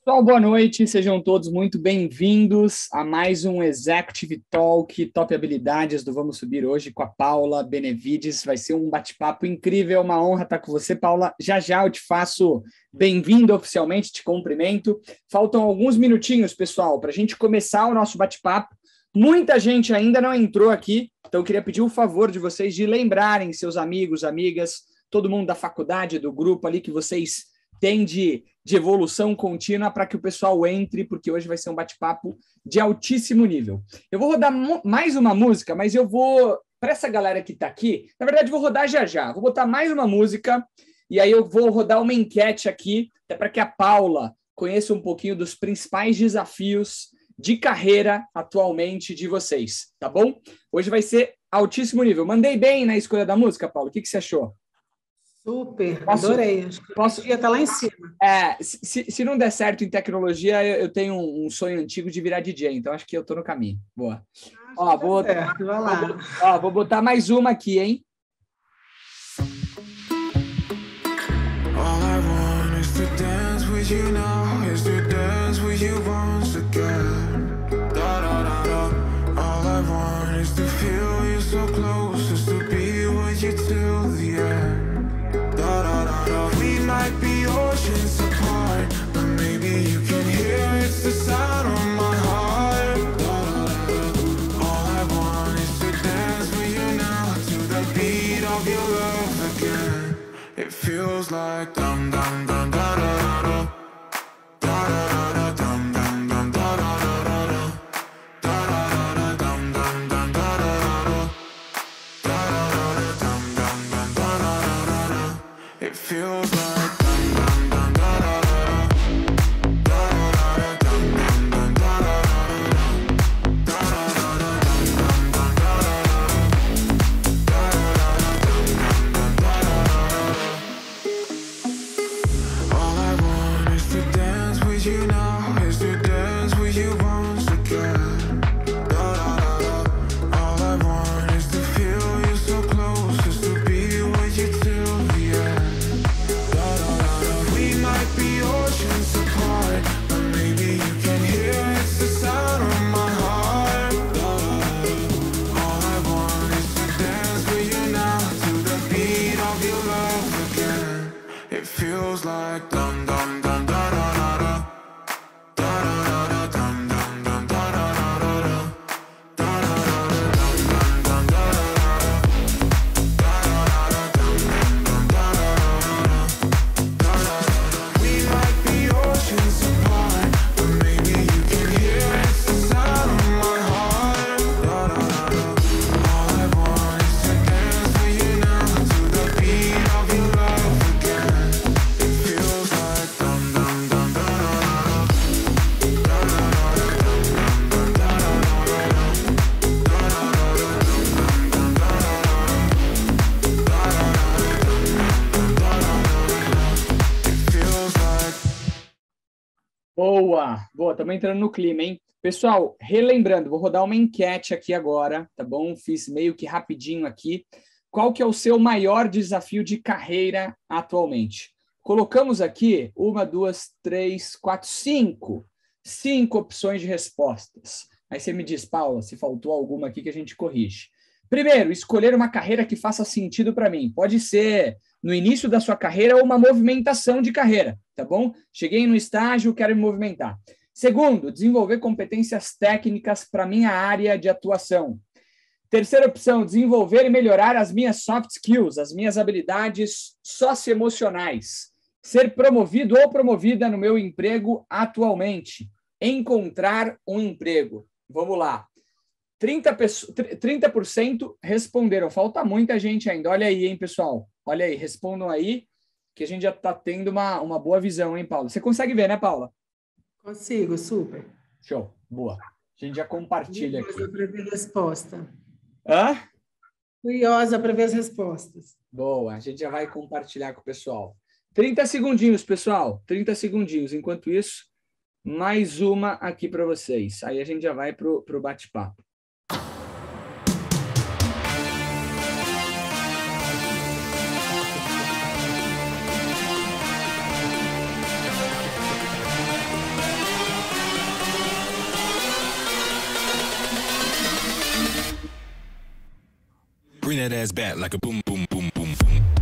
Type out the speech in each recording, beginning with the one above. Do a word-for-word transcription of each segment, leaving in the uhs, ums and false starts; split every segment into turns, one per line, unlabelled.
Pessoal, boa noite, sejam todos muito bem-vindos a mais um Executive Talk Top Habilidades do Vamos Subir hoje com a Paula Benevides. Vai ser um bate-papo incrível, uma honra estar com você, Paula. Já já eu te faço bem-vindo oficialmente, te cumprimento. Faltam alguns minutinhos, pessoal, para a gente começar o nosso bate-papo. Muita gente ainda não entrou aqui, então eu queria pedir o favor de vocês de lembrarem seus amigos, amigas, todo mundo da faculdade, do grupo ali que vocês têm de... de evolução contínua para que o pessoal entre, porque hoje vai ser um bate-papo de altíssimo nível. Eu vou rodar mais uma música, mas eu vou, para essa galera que está aqui, na verdade vou rodar já já, vou botar mais uma música, e aí eu vou rodar uma enquete aqui, até para que a Paula conheça um pouquinho dos principais desafios de carreira atualmente de vocês, tá bom? Hoje vai ser altíssimo nível. Mandei bem na escolha da música, Paula? O que, que você achou?
Super,
posso,
adorei. Acho que
posso
ia estar lá em cima.
É, se, se não der certo em tecnologia, eu, eu tenho um, um sonho antigo de virar D J, então acho que eu estou no caminho. Boa. Ó, vou,
certo, vai lá.
Vou, ó, vou botar mais uma aqui, hein? All I want is to dance with you now, is to dance with you once again. Da, da, da, da. All I want is to feel you so close, is to be with you till the end. We might be oceans apart, but maybe you can hear it's the sound of my heart. All I want is to dance with you now, to the beat of your love again. It feels like dum dum dum da da da da da da dum dum dum da da da da da da dum dum dum da da da da dum dum dum da da da. It feels like Boa, boa, estamos entrando no clima, hein? Pessoal, relembrando, vou rodar uma enquete aqui agora, tá bom? Fiz meio que rapidinho aqui. Qual que é o seu maior desafio de carreira atualmente? Colocamos aqui uma, duas, três, quatro, cinco. Cinco opções de respostas. Aí você me diz, Paula, se faltou alguma aqui que a gente corrige. Primeiro, escolher uma carreira que faça sentido para mim. Pode ser no início da sua carreira ou uma movimentação de carreira, tá bom? Cheguei no estágio, quero me movimentar. Segundo, desenvolver competências técnicas para minha área de atuação. Terceira opção, desenvolver e melhorar as minhas soft skills, as minhas habilidades socioemocionais. Ser promovido ou promovida no meu emprego atualmente. Encontrar um emprego. Vamos lá. trinta por cento responderam. Falta muita gente ainda. Olha aí, hein, pessoal? Olha aí, respondam aí, que a gente já está tendo uma, uma boa visão, hein, Paula? Você consegue ver, né, Paula?
Consigo, super.
Show, boa. A gente já compartilha aqui.
Curiosa para ver a resposta.
Hã?
Curiosa para ver as respostas.
Boa, a gente já vai compartilhar com o pessoal. trinta segundinhos, pessoal. trinta segundinhos. Enquanto isso, mais uma aqui para vocês. Aí a gente já vai para o bate-papo.
ass back like a boom, boom, boom, boom.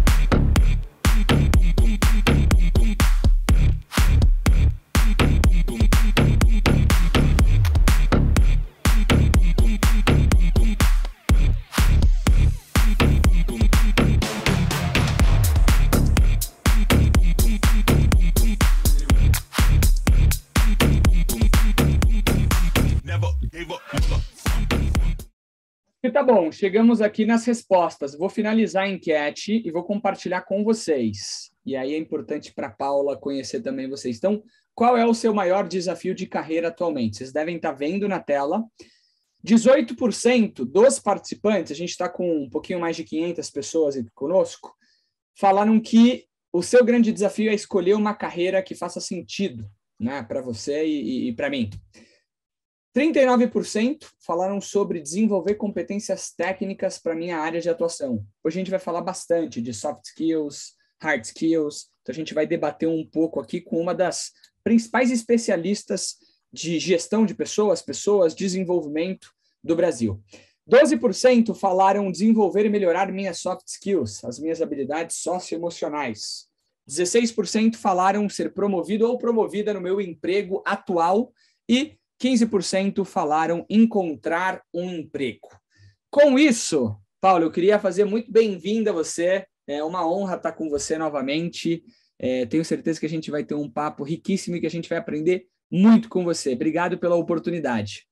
E tá bom, chegamos aqui nas respostas. Vou finalizar a enquete e vou compartilhar com vocês. E aí é importante para a Paula conhecer também vocês. Então, qual é o seu maior desafio de carreira atualmente? Vocês devem estar vendo na tela. dezoito por cento dos participantes, a gente está com um pouquinho mais de quinhentas pessoas aqui conosco, falaram que o seu grande desafio é escolher uma carreira que faça sentido, né, para você e, e para mim. trinta e nove por cento falaram sobre desenvolver competências técnicas para a minha área de atuação. Hoje a gente vai falar bastante de soft skills, hard skills, então a gente vai debater um pouco aqui com uma das principais especialistas de gestão de pessoas, pessoas, desenvolvimento do Brasil. doze por cento falaram desenvolver e melhorar minhas soft skills, as minhas habilidades socioemocionais. dezesseis por cento falaram ser promovido ou promovida no meu emprego atual e quinze por cento falaram encontrar um emprego. Com isso, Paulo, eu queria fazer muito bem-vinda a você. É uma honra estar com você novamente. É, tenho certeza que a gente vai ter um papo riquíssimo e que a gente vai aprender muito com você. Obrigado pela oportunidade.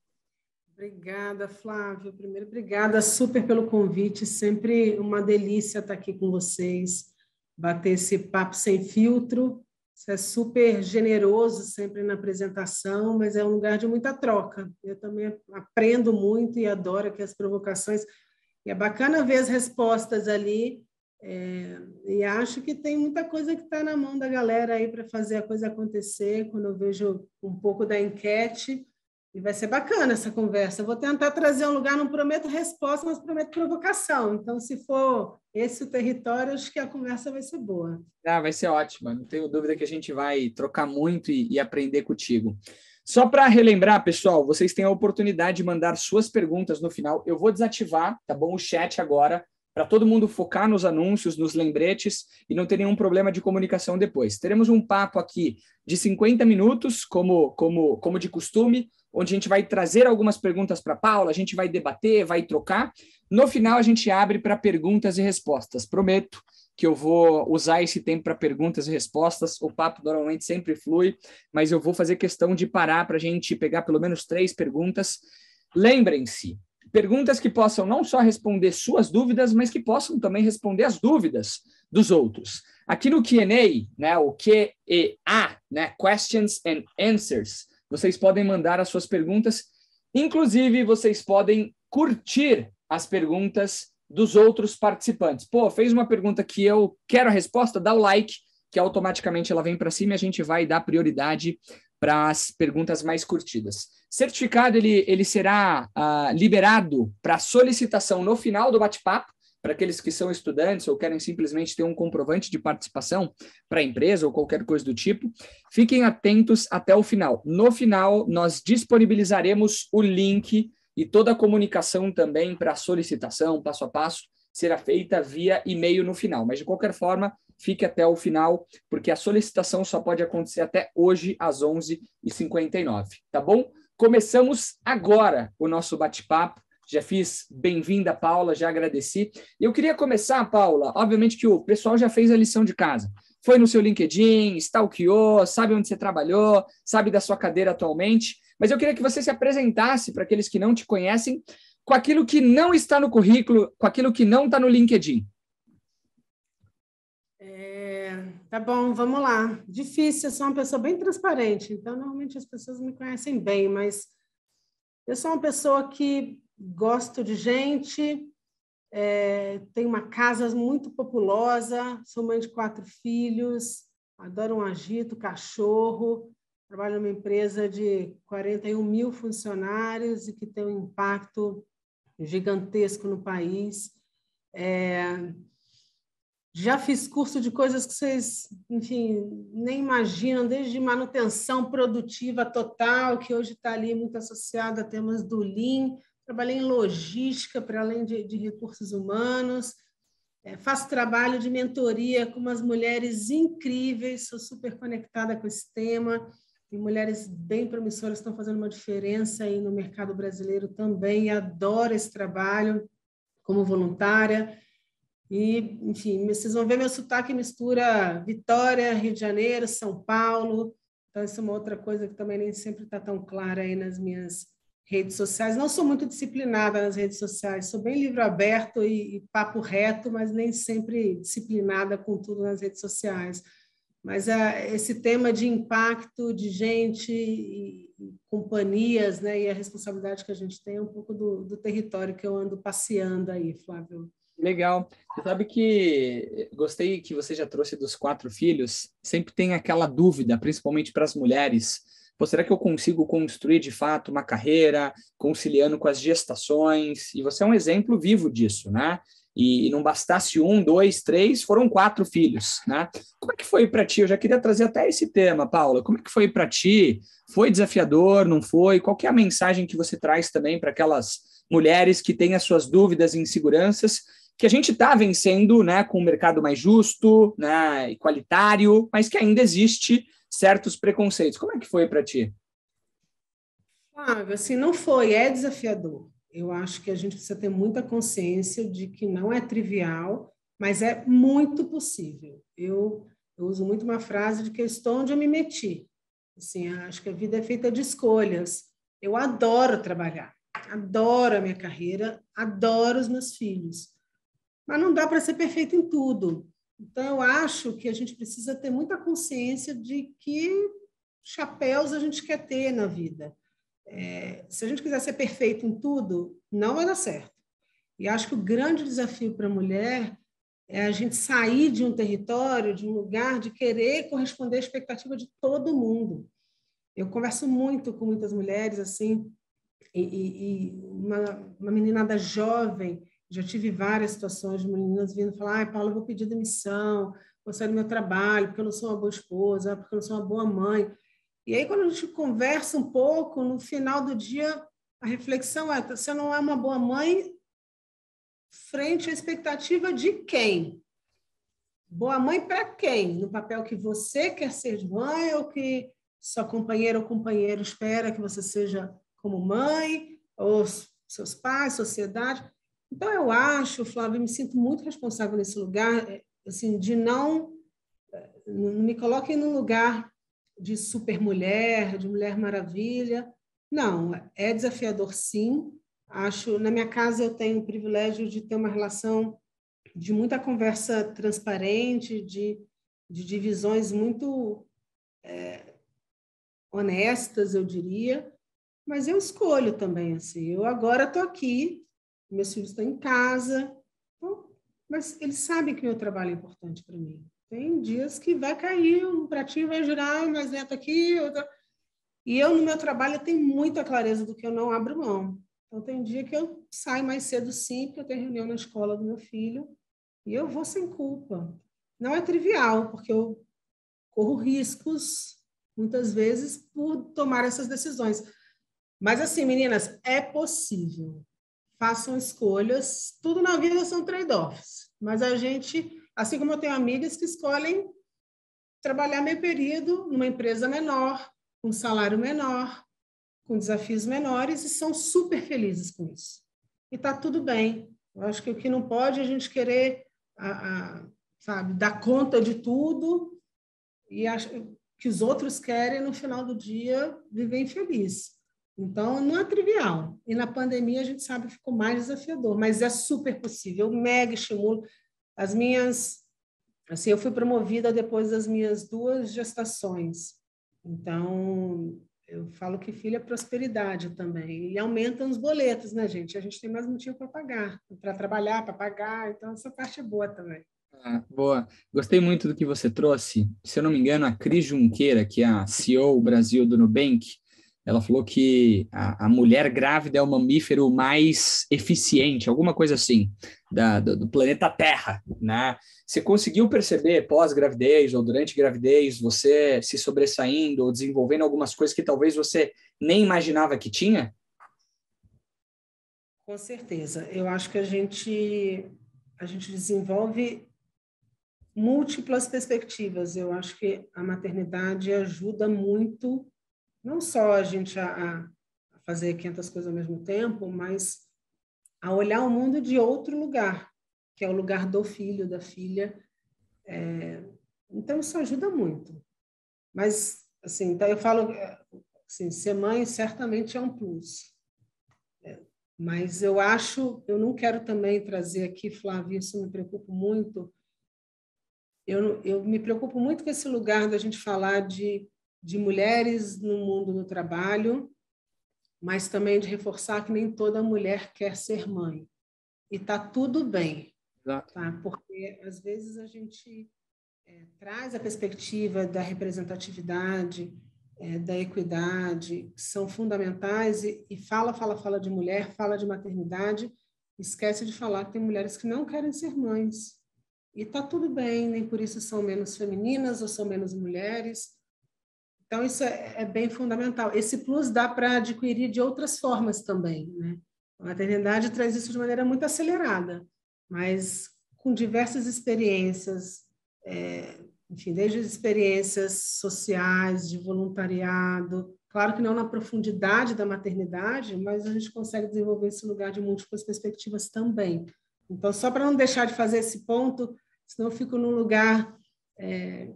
Obrigada, Flávio. Primeiro, obrigada super pelo convite. Sempre uma delícia estar aqui com vocês, bater esse papo sem filtro. Você é super generoso sempre na apresentação, mas é um lugar de muita troca. Eu também aprendo muito e adoro aqui as provocações. E é bacana ver as respostas ali. É, e acho que tem muita coisa que está na mão da galera aí para fazer a coisa acontecer. Quando eu vejo um pouco da enquete, e vai ser bacana essa conversa. Eu vou tentar trazer um lugar, não prometo resposta, mas prometo provocação. Então, se for esse o território, acho que a conversa vai ser boa.
Ah, vai ser ótima. Não tenho dúvida que a gente vai trocar muito e, e aprender contigo. Só para relembrar, pessoal, vocês têm a oportunidade de mandar suas perguntas no final. Eu vou desativar, tá bom, o chat agora, para todo mundo focar nos anúncios, nos lembretes e não ter nenhum problema de comunicação depois. Teremos um papo aqui de cinquenta minutos, como, como, como de costume, onde a gente vai trazer algumas perguntas para a Paula, a gente vai debater, vai trocar. No final, a gente abre para perguntas e respostas. Prometo que eu vou usar esse tempo para perguntas e respostas. O papo normalmente sempre flui, mas eu vou fazer questão de parar para a gente pegar pelo menos três perguntas. Lembrem-se, perguntas que possam não só responder suas dúvidas, mas que possam também responder as dúvidas dos outros. Aqui no Q and A, né, o Q e A, né, Questions and Answers, vocês podem mandar as suas perguntas. Inclusive, vocês podem curtir as perguntas dos outros participantes. Pô, fez uma pergunta que eu quero a resposta, dá o like, que automaticamente ela vem para cima e a gente vai dar prioridade para as perguntas mais curtidas. Certificado, ele, ele será uh, liberado para solicitação no final do bate-papo, para aqueles que são estudantes ou querem simplesmente ter um comprovante de participação para a empresa ou qualquer coisa do tipo. Fiquem atentos até o final. No final, nós disponibilizaremos o link e toda a comunicação também para a solicitação, passo a passo, será feita via e-mail no final. Mas, de qualquer forma, fique até o final, porque a solicitação só pode acontecer até hoje, às onze e cinquenta e nove, tá bom? Começamos agora o nosso bate-papo. Já fiz bem-vinda, Paula, já agradeci. Eu queria começar, Paula, obviamente que o pessoal já fez a lição de casa. Foi no seu LinkedIn, stalkeou, sabe onde você trabalhou, sabe da sua cadeira atualmente, mas eu queria que você se apresentasse para aqueles que não te conhecem com aquilo que não está no currículo, com aquilo que não está no LinkedIn.
É, tá bom, vamos lá. Difícil, eu sou uma pessoa bem transparente, então normalmente as pessoas me conhecem bem, mas eu sou uma pessoa que gosto de gente, é, tenho uma casa muito populosa, sou mãe de quatro filhos, adoro um agito, cachorro, trabalho numa empresa de quarenta e um mil funcionários e que tem um impacto gigantesco no país. É, já fiz curso de coisas que vocês, enfim, nem imaginam, desde manutenção produtiva total, que hoje está ali muito associada a temas do Lean. trabalhei em logística, para além de, de recursos humanos, é, faço trabalho de mentoria com umas mulheres incríveis, sou super conectada com esse tema, e mulheres bem promissoras estão fazendo uma diferença aí no mercado brasileiro também, e adoro esse trabalho como voluntária. E, enfim, vocês vão ver meu sotaque mistura Vitória, Rio de Janeiro, São Paulo. Então, isso é uma outra coisa que também nem sempre está tão clara aí nas minhas redes sociais. Não sou muito disciplinada nas redes sociais, sou bem livro aberto e, e papo reto, mas nem sempre disciplinada com tudo nas redes sociais. Mas é, esse tema de impacto de gente e, e companhias, né, e a responsabilidade que a gente tem é um pouco do, do território que eu ando passeando aí, Flávio.
Legal. Você sabe que gostei que você já trouxe dos quatro filhos. Sempre tem aquela dúvida, principalmente para as mulheres. Pô, será que eu consigo construir de fato uma carreira conciliando com as gestações? E você é um exemplo vivo disso, né? E, e não bastasse um, dois, três, foram quatro filhos, né? Como é que foi para ti? Eu já queria trazer até esse tema, Paula. Como é que foi para ti? Foi desafiador? Não foi? Qual que é a mensagem que você traz também para aquelas mulheres que têm as suas dúvidas e inseguranças, que a gente está vencendo, né, com um mercado mais justo, né, igualitário, mas que ainda existe certos preconceitos? Como é que foi para ti?
Flávio, assim, não foi, é desafiador. Eu acho que a gente precisa ter muita consciência de que não é trivial, mas é muito possível. Eu, eu uso muito uma frase de que eu estou onde eu me meti. Assim, acho que a vida é feita de escolhas. Eu adoro trabalhar, adoro a minha carreira, adoro os meus filhos. Mas não dá para ser perfeito em tudo. Então, eu acho que a gente precisa ter muita consciência de que chapéus a gente quer ter na vida. É, se a gente quiser ser perfeito em tudo, não vai dar certo. E acho que o grande desafio para a mulher é a gente sair de um território, de um lugar, de querer corresponder à expectativa de todo mundo. Eu converso muito com muitas mulheres, assim, e, e, e uma, uma meninada jovem. Já tive várias situações de meninas vindo falar: ai, Paula, eu vou pedir demissão, vou sair do meu trabalho, porque eu não sou uma boa esposa, porque eu não sou uma boa mãe. E aí, quando a gente conversa um pouco, no final do dia, a reflexão é: você não é uma boa mãe frente à expectativa de quem? Boa mãe para quem? No papel que você quer ser de mãe ou que sua companheira ou companheiro espera que você seja como mãe, ou seus pais, sociedade? Então, eu acho, Flávio, eu me sinto muito responsável nesse lugar, assim, de não, não me coloquem num lugar de supermulher, de mulher maravilha. Não, é desafiador, sim. Acho, na minha casa eu tenho o privilégio de ter uma relação de muita conversa transparente, de, de divisões muito é, honestas, eu diria, mas eu escolho também, assim. Eu agora estou aqui, meus filhos estão em casa, então, mas eles sabem que meu trabalho é importante para mim. Tem dias que vai cair, um pratinho vai girar, mais neto aqui, outra... E eu, no meu trabalho, eu tenho muita clareza do que eu não abro mão. Então, tem dia que eu saio mais cedo, sim, porque eu tenho reunião na escola do meu filho, e eu vou sem culpa. Não é trivial, porque eu corro riscos, muitas vezes, por tomar essas decisões. Mas, assim, meninas, é possível. Façam escolhas. Tudo na vida são trade-offs. Mas a gente, assim como eu tenho amigas que escolhem trabalhar meio período numa empresa menor, com salário menor, com desafios menores, e são super felizes com isso. E está tudo bem. Eu acho que o que não pode é a gente querer, a, a, sabe, dar conta de tudo e acho que os outros querem, no final do dia, viver infeliz. Então, não é trivial. E na pandemia, a gente sabe que ficou mais desafiador, mas é super possível. Eu mega estimulo as minhas... Assim, eu fui promovida depois das minhas duas gestações. Então, eu falo que filho é prosperidade também. E aumentam os boletos, né, gente? A gente tem mais motivo para pagar, para trabalhar, para pagar. Então, essa parte é boa também.
Ah, boa. Gostei muito do que você trouxe. Se eu não me engano, a Cris Junqueira, que é a C E O Brasil do Nubank, ela falou que a, a mulher grávida é o mamífero mais eficiente, alguma coisa assim, da, do, do planeta Terra, né? Você conseguiu perceber pós-gravidez ou durante gravidez, você se sobressaindo ou desenvolvendo algumas coisas que talvez você nem imaginava que tinha?
Com certeza. Eu acho que a gente, a gente desenvolve múltiplas perspectivas. Eu acho que a maternidade ajuda muito, não só a gente a, a fazer quinhentas coisas ao mesmo tempo, mas a olhar o mundo de outro lugar, que é o lugar do filho, da filha. É, então, isso ajuda muito. Mas, assim, então eu falo, assim, ser mãe certamente é um plus. É, mas eu acho, eu não quero também trazer aqui, Flávia, isso me preocupa muito. Eu, eu me preocupo muito com esse lugar da gente falar de, de mulheres no mundo do trabalho, mas também de reforçar que nem toda mulher quer ser mãe. E está tudo bem,
Exato.
tá? Porque, às vezes, a gente é, traz a perspectiva da representatividade, é, da equidade, que são fundamentais, e, e fala, fala, fala de mulher, fala de maternidade, esquece de falar que tem mulheres que não querem ser mães. E está tudo bem, nem por isso são menos femininas ou são menos mulheres. Então, isso é, é bem fundamental. Esse plus dá para adquirir de outras formas também, né? A maternidade traz isso de maneira muito acelerada, mas com diversas experiências, é, enfim, desde as experiências sociais, de voluntariado, claro que não na profundidade da maternidade, mas a gente consegue desenvolver esse lugar de múltiplas perspectivas também. Então, só para não deixar de fazer esse ponto, senão eu fico num lugar é,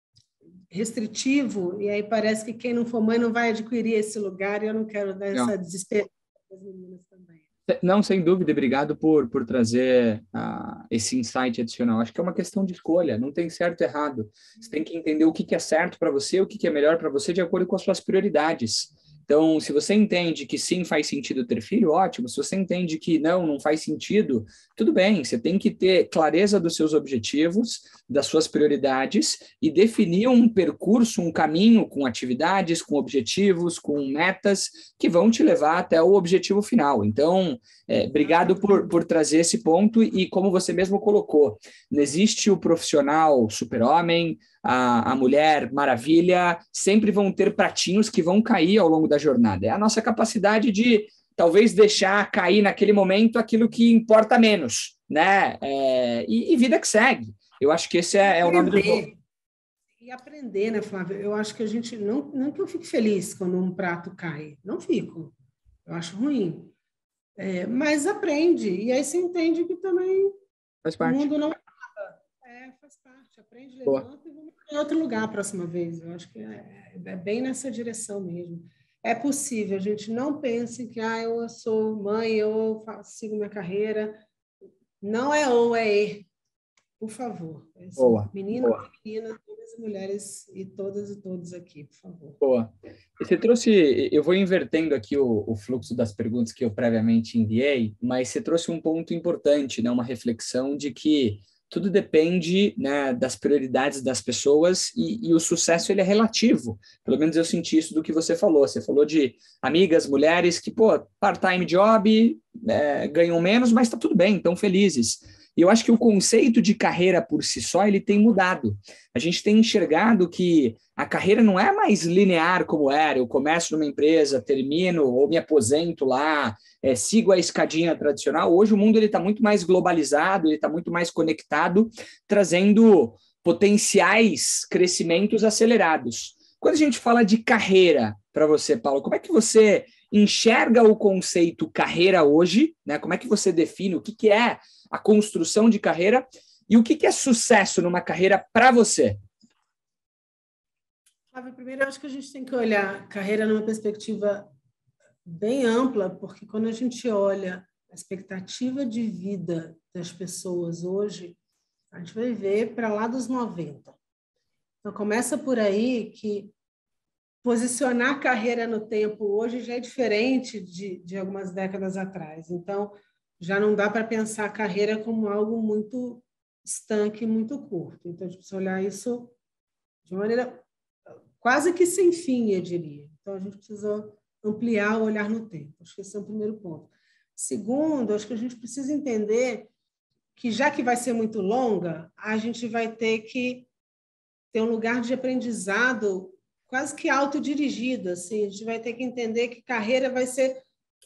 restritivo, e aí parece que quem não for mãe não vai adquirir esse lugar, e eu não quero dar
Não.
essa desesperança para as meninas também.
Não, sem dúvida, obrigado por, por trazer uh, esse insight adicional. Acho que é uma questão de escolha, não tem certo e errado. Você tem que entender o que, que é certo para você, o que, que é melhor para você, de acordo com as suas prioridades. Então, se você entende que sim, faz sentido ter filho, ótimo. Se você entende que não, não faz sentido, tudo bem. Você tem que ter clareza dos seus objetivos, das suas prioridades e definir um percurso, um caminho com atividades, com objetivos, com metas que vão te levar até o objetivo final. Então, é, obrigado por, por trazer esse ponto e como você mesmo colocou, não existe o profissional super-homem, a, a mulher maravilha, sempre vão ter pratinhos que vão cair ao longo da jornada. É a nossa capacidade de talvez deixar cair naquele momento aquilo que importa menos, né? É, e, e vida que segue. Eu acho que esse é, é o nome do jogo.
E aprender, né, Flávia? Eu acho que a gente, não, não que eu fique feliz quando um prato cai, não fico. Eu acho ruim. É, mas aprende, e aí você entende que também
faz parte.
O mundo não acaba. É, faz parte. Aprende,
Boa.
levanta e vamos em outro lugar a próxima vez. Eu acho que é, é bem nessa direção mesmo. É possível, a gente não pense que ah, eu sou mãe, eu faço, sigo minha carreira. Não é ou, é e. Por favor. É assim,
Boa.
Meninas
Boa.
e meninas, todas as mulheres e todas e todos aqui, por favor.
Boa. E você trouxe, eu vou invertendo aqui o, o fluxo das perguntas que eu previamente enviei, mas você trouxe um ponto importante, né? Uma reflexão de que tudo depende, né, das prioridades das pessoas e, e o sucesso ele é relativo. Pelo menos eu senti isso do que você falou. Você falou de amigas, mulheres que, pô, part-time job, é, ganham menos, mas está tudo bem, estão felizes. E eu acho que o conceito de carreira por si só ele tem mudado. A gente tem enxergado que a carreira não é mais linear como era. Eu começo numa empresa, termino ou me aposento lá, é, sigo a escadinha tradicional. Hoje o mundo está muito mais globalizado, ele está muito mais conectado, trazendo potenciais crescimentos acelerados. Quando a gente fala de carreira para você, Paulo, como é que você enxerga o conceito carreira hoje, né? Como é que você define o que, que é a construção de carreira e o que, que é sucesso numa carreira para você?
Primeiro, eu acho que a gente tem que olhar a carreira numa perspectiva bem ampla, porque quando a gente olha a expectativa de vida das pessoas hoje, a gente vai ver para lá dos noventa. Então, começa por aí que posicionar a carreira no tempo hoje já é diferente de, de algumas décadas atrás. Então, já não dá para pensar a carreira como algo muito estanque, muito curto. Então, a gente precisa olhar isso de maneira quase que sem fim, eu diria. Então, a gente precisa ampliar o olhar no tempo. Acho que esse é o primeiro ponto. Segundo, acho que a gente precisa entender que, já que vai ser muito longa, a gente vai ter que ter um lugar de aprendizado quase que autodirigido. Assim. A gente vai ter que entender que carreira vai ser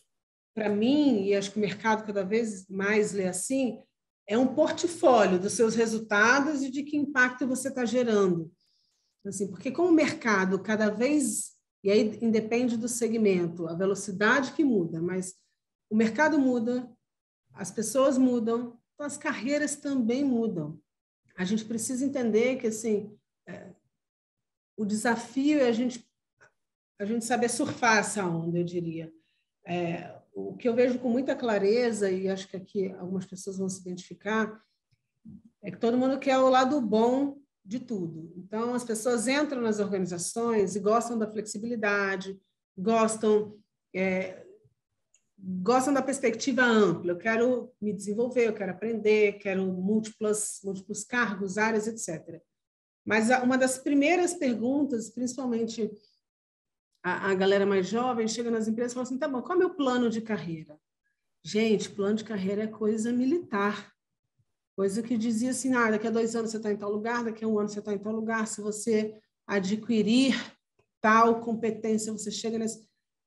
para mim, e acho que o mercado cada vez mais lê assim, é um portfólio dos seus resultados e de que impacto você está gerando. Assim, porque como o mercado cada vez, e aí independe do segmento, a velocidade que muda, mas o mercado muda, as pessoas mudam, então as carreiras também mudam. A gente precisa entender que assim, é, o desafio é a gente, a gente saber surfar essa onda, eu diria. É, o que eu vejo com muita clareza, e acho que aqui algumas pessoas vão se identificar, é que todo mundo quer o lado bom de tudo. Então, as pessoas entram nas organizações e gostam da flexibilidade, gostam, é, gostam da perspectiva ampla. Eu quero me desenvolver, eu quero aprender, quero múltiplos, múltiplos cargos, áreas, etcétera. Mas uma das primeiras perguntas, principalmente a, a galera mais jovem, chega nas empresas e fala assim, tá bom, qual é o meu plano de carreira? Gente, plano de carreira é coisa militar. Coisa que dizia assim, ah, daqui a dois anos você está em tal lugar, daqui a um ano você está em tal lugar, se você adquirir tal competência, você chega nesse...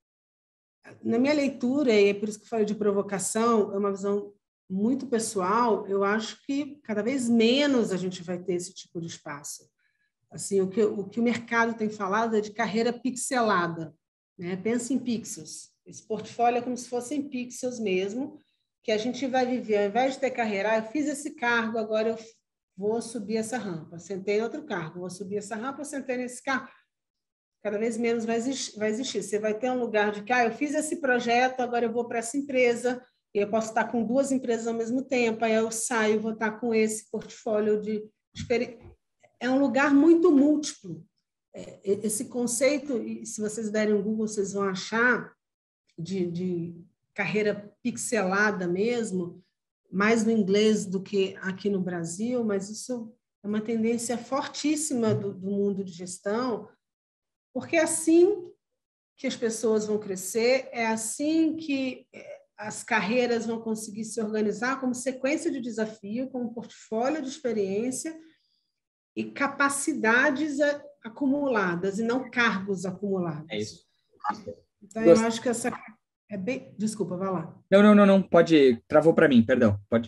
Na minha leitura, e é por isso que eu falei de provocação, é uma visão muito pessoal, eu acho que cada vez menos a gente vai ter esse tipo de espaço. Assim, o que o, que o mercado tem falado é de carreira pixelada, né? Pensa em pixels. Esse portfólio é como se fossem pixels mesmo, que a gente vai viver, ao invés de ter carreira, ah, eu fiz esse cargo, agora eu vou subir essa rampa, sentei em outro cargo, vou subir essa rampa, eu sentei nesse cargo. Cada vez menos vai existir, vai existir. Você vai ter um lugar de que, ah, eu fiz esse projeto, agora eu vou para essa empresa, e eu posso estar com duas empresas ao mesmo tempo, aí eu saio, vou estar com esse portfólio de... É um lugar muito múltiplo. Esse conceito, e se vocês derem um Google, vocês vão achar, de... de carreira pixelada mesmo, mais no inglês do que aqui no Brasil, mas isso é uma tendência fortíssima do, do mundo de gestão, porque é assim que as pessoas vão crescer, é assim que as carreiras vão conseguir se organizar como sequência de desafio, como portfólio de experiência e capacidades acumuladas, e não cargos acumulados.
É isso.
Então, eu acho que essa... É bem... Desculpa, vai lá.
Não, não, não, não, pode ir. Travou para mim, perdão, pode.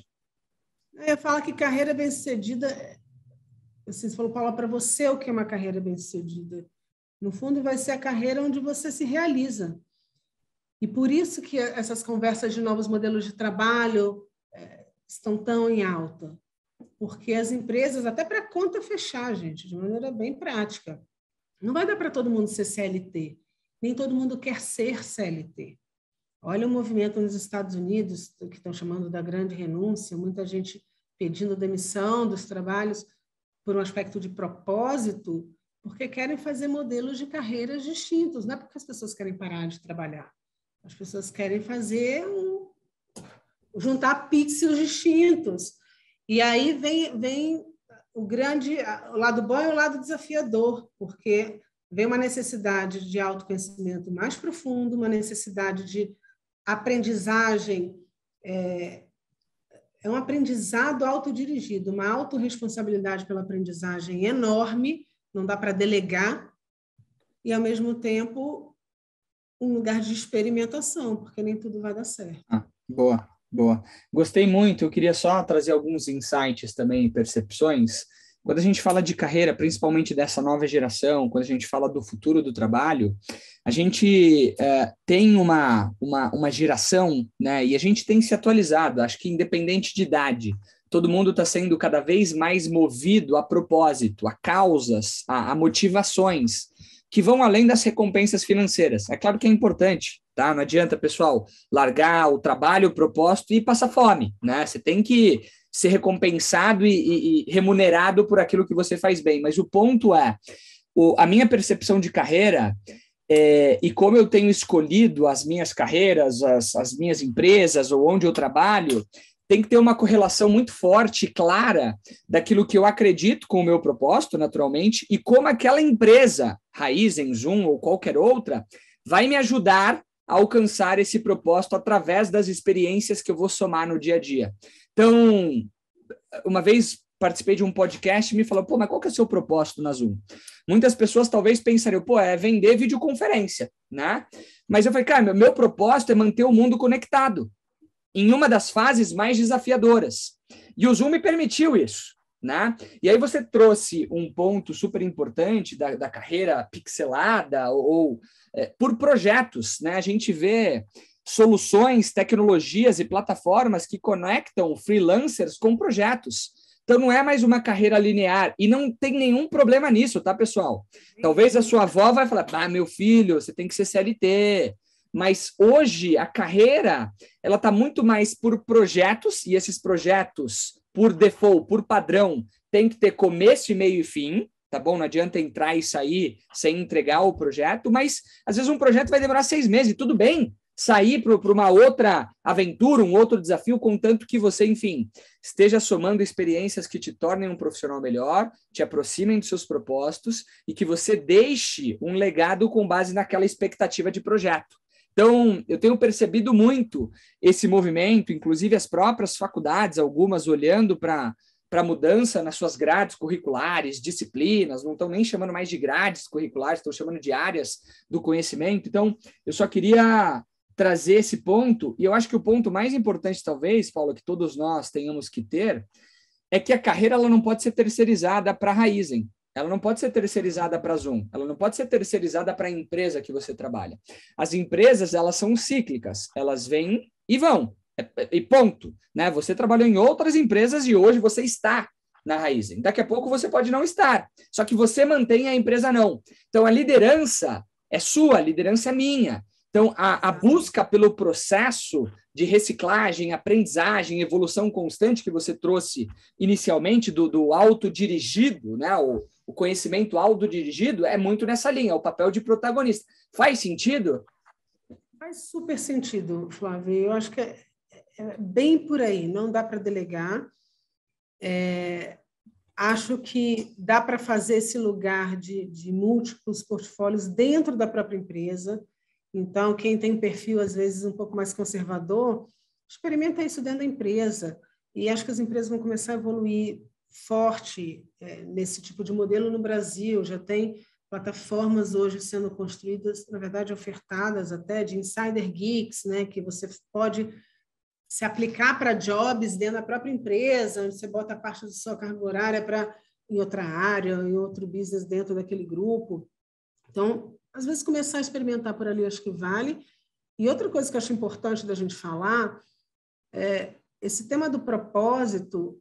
Eu falo que carreira bem-sucedida, você falou, Paula, para você o que é uma carreira bem-sucedida? No fundo, vai ser a carreira onde você se realiza. E por isso que essas conversas de novos modelos de trabalho é, estão tão em alta. Porque as empresas, até para conta fechar, gente, de maneira bem prática, não vai dar para todo mundo ser C L T. Nem todo mundo quer ser C L T. Olha o movimento nos Estados Unidos, que estão chamando da grande renúncia, muita gente pedindo demissão dos trabalhos por um aspecto de propósito, porque querem fazer modelos de carreiras distintos, não é porque as pessoas querem parar de trabalhar. As pessoas querem fazer um... juntar pixels distintos. E aí vem, vem o grande... o lado bom e o lado desafiador, porque vem uma necessidade de autoconhecimento mais profundo, uma necessidade de aprendizagem, é, é um aprendizado autodirigido, uma autorresponsabilidade pela aprendizagem enorme, não dá para delegar, e, ao mesmo tempo, um lugar de experimentação, porque nem tudo vai dar certo.
Ah, boa, boa. Gostei muito, eu queria só trazer alguns insights também, percepções. Quando a gente fala de carreira, principalmente dessa nova geração, quando a gente fala do futuro do trabalho, a gente é, tem uma, uma, uma geração, né, e a gente tem se atualizado, acho que independente de idade, todo mundo está sendo cada vez mais movido a propósito, a causas, a, a motivações, que vão além das recompensas financeiras. É claro que é importante, tá? Não adianta, pessoal, largar o trabalho, o propósito e passar fome, né? Você tem que ser recompensado e, e, e remunerado por aquilo que você faz bem. Mas o ponto é, o, a minha percepção de carreira é, e como eu tenho escolhido as minhas carreiras, as, as minhas empresas ou onde eu trabalho, tem que ter uma correlação muito forte e clara daquilo que eu acredito com o meu propósito, naturalmente, e como aquela empresa, Raizen, Zoom ou qualquer outra, vai me ajudar a alcançar esse propósito através das experiências que eu vou somar no dia a dia. Então, uma vez participei de um podcast e me falou, pô, mas qual que é o seu propósito na Zoom? Muitas pessoas talvez pensariam, pô, é vender videoconferência, né? Mas eu falei, cara, meu, meu propósito é manter o mundo conectado em uma das fases mais desafiadoras. E o Zoom me permitiu isso, né? E aí você trouxe um ponto super importante da, da carreira pixelada ou, ou é, por projetos, né? A gente vê soluções, tecnologias e plataformas que conectam freelancers com projetos. Então, não é mais uma carreira linear. E não tem nenhum problema nisso, tá, pessoal? Talvez a sua avó vai falar, ah, meu filho, você tem que ser C L T. Mas hoje, a carreira, ela está muito mais por projetos, e esses projetos, por default, por padrão, tem que ter começo, meio e fim, tá bom? Não adianta entrar e sair sem entregar o projeto, mas, às vezes, um projeto vai demorar seis meses, e tudo bem. Sair para uma outra aventura, um outro desafio, contanto que você, enfim, esteja somando experiências que te tornem um profissional melhor, te aproximem dos seus propósitos e que você deixe um legado com base naquela expectativa de projeto. Então, eu tenho percebido muito esse movimento, inclusive as próprias faculdades, algumas olhando para para mudança nas suas grades curriculares, disciplinas, não estão nem chamando mais de grades curriculares, estão chamando de áreas do conhecimento. Então, eu só queria trazer esse ponto, e eu acho que o ponto mais importante, talvez, Paulo, que todos nós tenhamos que ter, é que a carreira ela não pode ser terceirizada para a Raizen, ela não pode ser terceirizada para a Zoom, ela não pode ser terceirizada para a empresa que você trabalha. As empresas, elas são cíclicas, elas vêm e vão, e ponto. Né? Você trabalhou em outras empresas e hoje você está na Raizen. Daqui a pouco você pode não estar, só que você mantém a empresa não. Então, a liderança é sua, a liderança é minha. Então, a, a busca pelo processo de reciclagem, aprendizagem, evolução constante que você trouxe inicialmente do, do autodirigido, né? o, o conhecimento autodirigido é muito nessa linha, o papel de protagonista. Faz sentido?
Faz super sentido, Flávio. Eu acho que é, é bem por aí, não dá para delegar. É, acho que dá para fazer esse lugar de, de múltiplos portfólios dentro da própria empresa. Então, quem tem perfil, às vezes, um pouco mais conservador, experimenta isso dentro da empresa. E acho que as empresas vão começar a evoluir forte é, nesse tipo de modelo no Brasil. Já tem plataformas hoje sendo construídas, na verdade, ofertadas até de insider geeks, né, que você pode se aplicar para jobs dentro da própria empresa, onde você bota a parte da sua carga horária para em outra área, em outro business dentro daquele grupo. Então, às vezes, começar a experimentar por ali, acho que vale. E outra coisa que eu acho importante da gente falar é esse tema do propósito,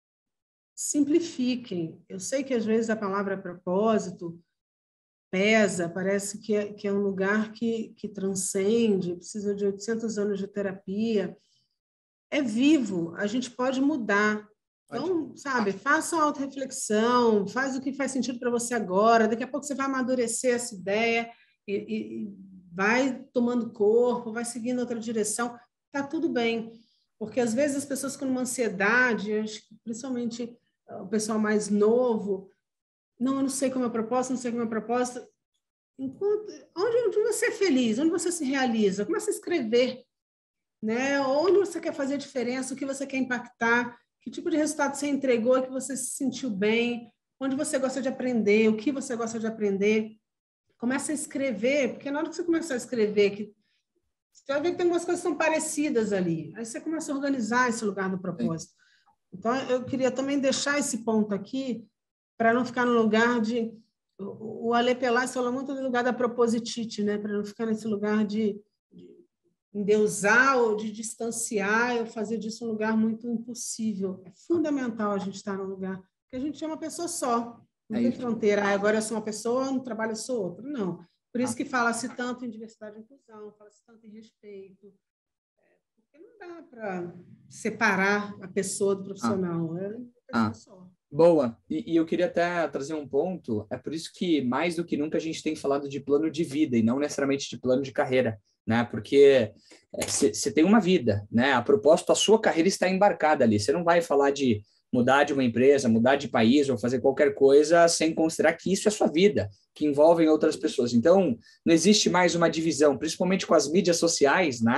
simplifiquem. Eu sei que, às vezes, a palavra propósito pesa, parece que é, que é um lugar que, que transcende, precisa de oitocentos anos de terapia. É vivo, a gente pode mudar. Então, sabe, faça uma autorreflexão, faz o que faz sentido para você agora, daqui a pouco você vai amadurecer essa ideia e, e, e vai tomando corpo, vai seguindo outra direção, está tudo bem. Porque, às vezes, as pessoas ficam numa ansiedade, principalmente o pessoal mais novo, não, eu não sei como é o propósito, não sei como é o propósito. Enquanto, onde, onde você é feliz, onde você se realiza, começa a escrever, né? Onde você quer fazer a diferença, o que você quer impactar, que tipo de resultado você entregou, que você se sentiu bem, onde você gosta de aprender, o que você gosta de aprender. Começa a escrever, porque na hora que você começar a escrever, que você vai ver que tem algumas coisas que são parecidas ali. Aí você começa a organizar esse lugar do propósito. Então, eu queria também deixar esse ponto aqui, para não ficar no lugar de... O Ale Pelas fala muito do lugar da propositite, né? Para não ficar nesse lugar de, de endeusar ou de distanciar, ou fazer disso um lugar muito impossível. É fundamental a gente estar num lugar, porque a gente é uma pessoa só. Não é tem isso. Fronteira. Ah, agora eu sou uma pessoa, no trabalho eu sou outra. Não. Por isso que fala-se tanto em diversidade e inclusão, fala-se tanto em respeito. É, porque não dá para separar a pessoa do profissional. Ah. É uma pessoa
ah.
só.
Boa, e, e eu queria até trazer um ponto, é por isso que mais do que nunca a gente tem falado de plano de vida e não necessariamente de plano de carreira, né? Porque você tem uma vida, né? A propósito, a sua carreira está embarcada ali, você não vai falar de mudar de uma empresa, mudar de país ou fazer qualquer coisa sem considerar que isso é sua vida, que envolve outras pessoas. Então, não existe mais uma divisão, principalmente com as mídias sociais, né?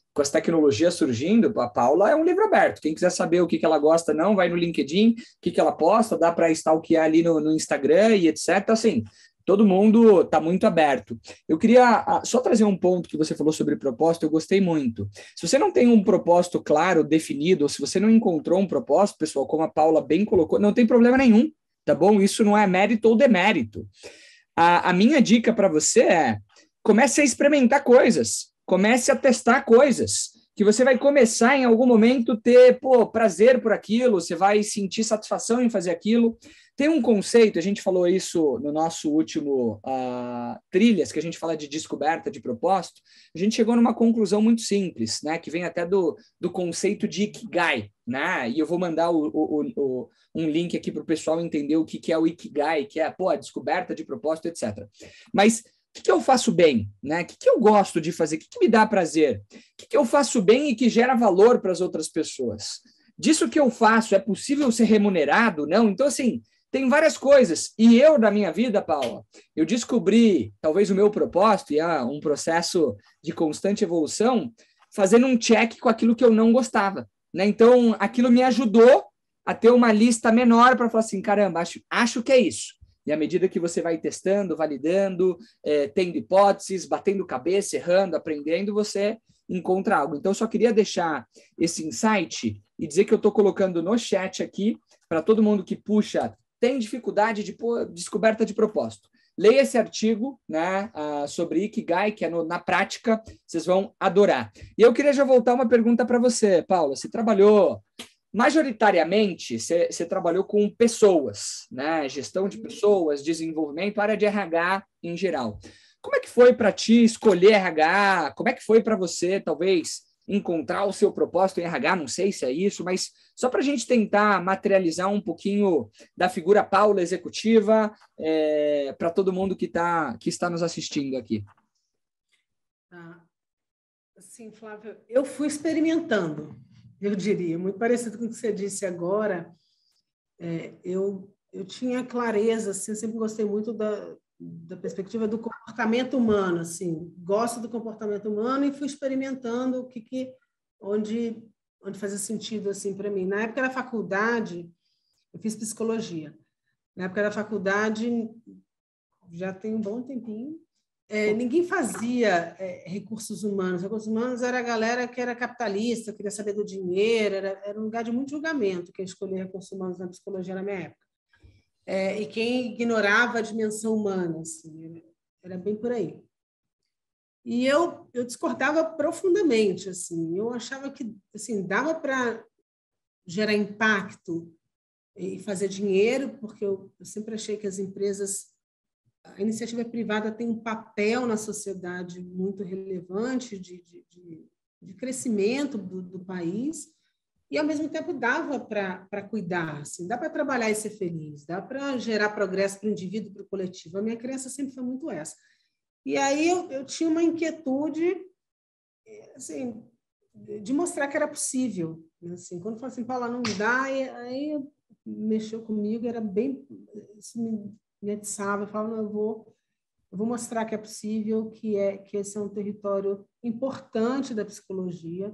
com as tecnologias surgindo, a Paula é um livro aberto. Quem quiser saber o que, que ela gosta, não, vai no LinkedIn, o que, que ela posta, dá para stalkear ali no, no Instagram e etcétera. Assim, todo mundo está muito aberto. Eu queria só trazer um ponto que você falou sobre propósito, eu gostei muito. Se você não tem um propósito claro, definido, ou se você não encontrou um propósito, pessoal, como a Paula bem colocou, não tem problema nenhum, tá bom? Isso não é mérito ou demérito. A, a minha dica para você é, comece a experimentar coisas, comece a testar coisas, que você vai começar em algum momento ter, pô, prazer por aquilo, você vai sentir satisfação em fazer aquilo. Tem um conceito, a gente falou isso no nosso último uh, Trilhas, que a gente fala de descoberta de propósito, a gente chegou numa conclusão muito simples, né, que vem até do, do conceito de Ikigai, né, e eu vou mandar o, o, o, um link aqui para o pessoal entender o que, que é o Ikigai, que é, pô, a descoberta de propósito, etcétera. Mas o que, que eu faço bem? Né? O que, que eu gosto de fazer? O que, que me dá prazer? O que, que eu faço bem e que gera valor para as outras pessoas? Disso que eu faço, é possível ser remunerado? Não? Então, assim, tem várias coisas. E eu, na minha vida, Paula, eu descobri, talvez, o meu propósito, e é um processo de constante evolução, fazendo um check com aquilo que eu não gostava. Né? Então, aquilo me ajudou a ter uma lista menor para falar assim, caramba, acho, acho que é isso. E à medida que você vai testando, validando, é, tendo hipóteses, batendo cabeça, errando, aprendendo, você encontra algo. Então, eu só queria deixar esse insight e dizer que eu estou colocando no chat aqui, para todo mundo que puxa, tem dificuldade de pô, descoberta de propósito. Leia esse artigo, né, uh, sobre Ikigai, que é no, na prática, vocês vão adorar. E eu queria já voltar uma pergunta para você, Paula. Você trabalhou... Majoritariamente, você trabalhou com pessoas, né? Gestão de pessoas, desenvolvimento, área de R H em geral. Como é que foi para ti escolher R H? Como é que foi para você, talvez, encontrar o seu propósito em R H? Não sei se é isso, mas só para a gente tentar materializar um pouquinho da figura Paula executiva é, para todo mundo que, tá, que está nos assistindo aqui.
Ah, sim, Flávio, eu fui experimentando. Eu diria, muito parecido com o que você disse agora, é, eu, eu tinha clareza, assim, eu sempre gostei muito da, da perspectiva do comportamento humano, assim, gosto do comportamento humano e fui experimentando o que, que onde, onde fazia sentido assim, para mim. Na época da faculdade, eu fiz psicologia. Na época da faculdade, já tem um bom tempinho, É, ninguém fazia é, recursos humanos. Recursos humanos era a galera que era capitalista, queria saber do dinheiro, era, era um lugar de muito julgamento quem escolhia recursos humanos na psicologia na minha época. É, e quem ignorava a dimensão humana, assim, era, era bem por aí. E eu, eu discordava profundamente, assim, eu achava que assim, dava para gerar impacto e fazer dinheiro, porque eu, eu sempre achei que as empresas a iniciativa privada tem um papel na sociedade muito relevante de, de, de, de crescimento do, do país e, ao mesmo tempo, dava para cuidar, assim, dá para trabalhar e ser feliz, dá para gerar progresso para o indivíduo e para o coletivo. A minha crença sempre foi muito essa. E aí eu, eu tinha uma inquietude assim, de mostrar que era possível. Assim, quando eu falei assim, Paula, não dá, aí mexeu comigo, era bem... Isso me, me atiçava, eu falava, não, eu vou, eu vou mostrar que é possível, que, é, que esse é um território importante da psicologia.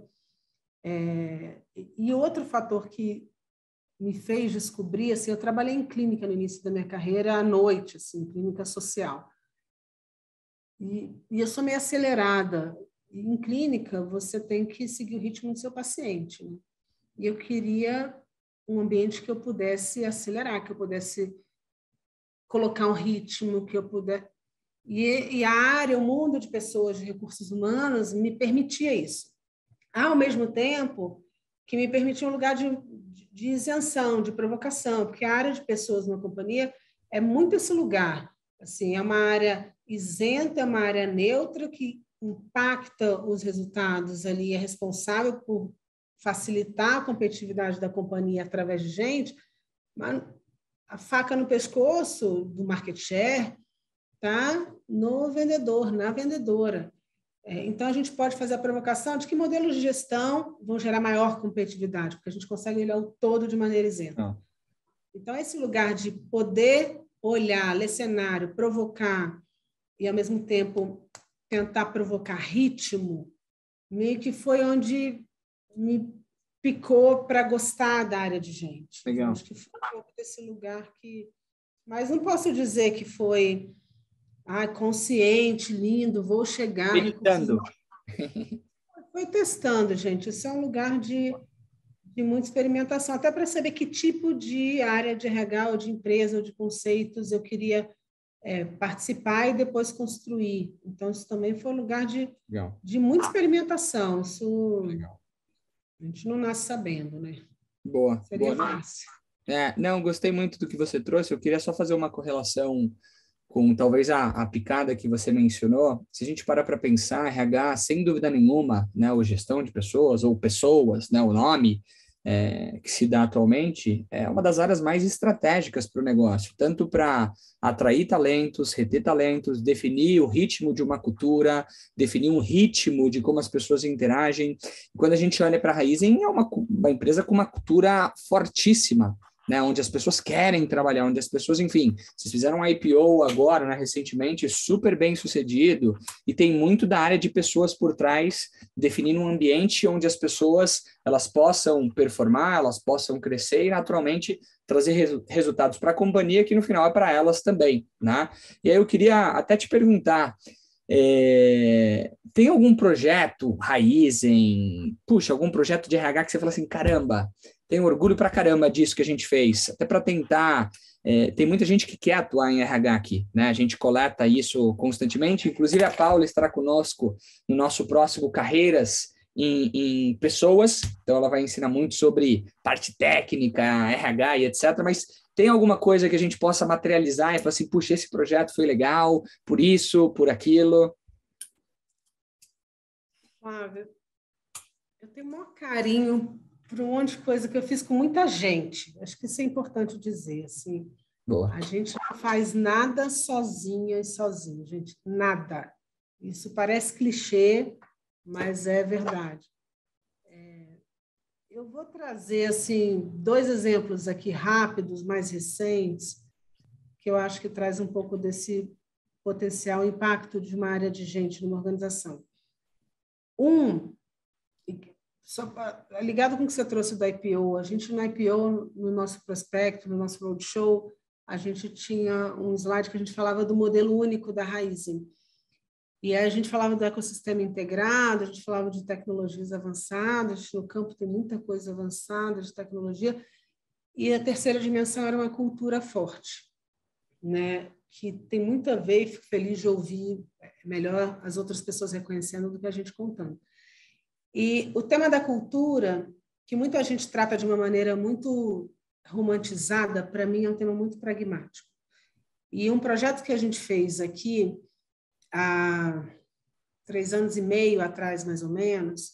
É, e outro fator que me fez descobrir, assim, eu trabalhei em clínica no início da minha carreira à noite, assim, clínica social. E, e eu sou meio acelerada. E em clínica, você tem que seguir o ritmo do seu paciente, né? E eu queria um ambiente que eu pudesse acelerar, que eu pudesse colocar um ritmo, que eu pudesse... E, e a área, o mundo de pessoas de recursos humanos me permitia isso. Ao mesmo tempo que me permitia um lugar de, de isenção, de provocação, porque a área de pessoas numa companhia é muito esse lugar. Assim, é uma área isenta, é uma área neutra, que impacta os resultados ali, é responsável por facilitar a competitividade da companhia através de gente, mas a faca no pescoço do market share está no vendedor, na vendedora. É, então, a gente pode fazer a provocação de que modelos de gestão vão gerar maior competitividade, porque a gente consegue olhar o todo de maneira isenta. Ah. Então, esse lugar de poder olhar, ler cenário, provocar e, ao mesmo tempo, tentar provocar ritmo, meio que foi onde me picou para gostar da área de gente.
Legal.
Acho que foi um pouco desse lugar que... Mas não posso dizer que foi ah, consciente, lindo, vou chegar...
Meditando.
Foi testando, gente. Isso é um lugar de, de muita experimentação, até para saber que tipo de área de R H, ou de empresa, ou de conceitos eu queria é, participar e depois construir. Então, isso também foi um lugar de, de muita experimentação. Isso Legal. A gente não nasce sabendo, né?
Boa.
Seria
Boa,
fácil.
É, não, gostei muito do que você trouxe. Eu queria só fazer uma correlação com talvez a, a picada que você mencionou. Se a gente parar para pensar, R H, sem dúvida nenhuma, né, ou gestão de pessoas, ou pessoas, né, o nome é, que se dá atualmente, é uma das áreas mais estratégicas para o negócio, tanto para atrair talentos, reter talentos, definir o ritmo de uma cultura, definir um ritmo de como as pessoas interagem. Quando a gente olha para a Raizen, é uma, uma empresa com uma cultura fortíssima, né, onde as pessoas querem trabalhar, onde as pessoas, enfim, vocês fizeram um I P O agora, né, recentemente, super bem sucedido, e tem muito da área de pessoas por trás, definindo um ambiente onde as pessoas elas possam performar, elas possam crescer e, naturalmente, trazer resu- resultados para a companhia, que no final é para elas também, né? E aí eu queria até te perguntar, é, tem algum projeto Raizen, puxa, algum projeto de R H que você fala assim, caramba, tenho orgulho pra caramba disso que a gente fez, até para tentar, é, tem muita gente que quer atuar em R H aqui, né? A gente coleta isso constantemente, inclusive a Paula estará conosco no nosso próximo Carreiras em, em Pessoas, então ela vai ensinar muito sobre parte técnica, R H e etcétera, mas tem alguma coisa que a gente possa materializar e falar assim, puxa, esse projeto foi legal, por isso, por aquilo?
Flávia, eu tenho o maior carinho por um monte de coisa que eu fiz com muita gente. Acho que isso é importante dizer, assim.
Boa.
A gente não faz nada sozinha e sozinho, gente, nada. Isso parece clichê, mas é verdade. É, eu vou trazer, assim, dois exemplos aqui rápidos, mais recentes, que eu acho que traz um pouco desse potencial impacto de uma área de gente numa organização. Um, só pra, ligado com o que você trouxe do I P O, a gente no I P O, no nosso prospecto, no nosso roadshow, a gente tinha um slide que a gente falava do modelo único da Raizen. E aí a gente falava do ecossistema integrado, a gente falava de tecnologias avançadas, no campo tem muita coisa avançada de tecnologia, e a terceira dimensão era uma cultura forte, né? Que tem muito a ver, e fico feliz de ouvir melhor as outras pessoas reconhecendo do que a gente contando. E o tema da cultura, que muita gente trata de uma maneira muito romantizada, para mim é um tema muito pragmático. E um projeto que a gente fez aqui, há três anos e meio atrás, mais ou menos,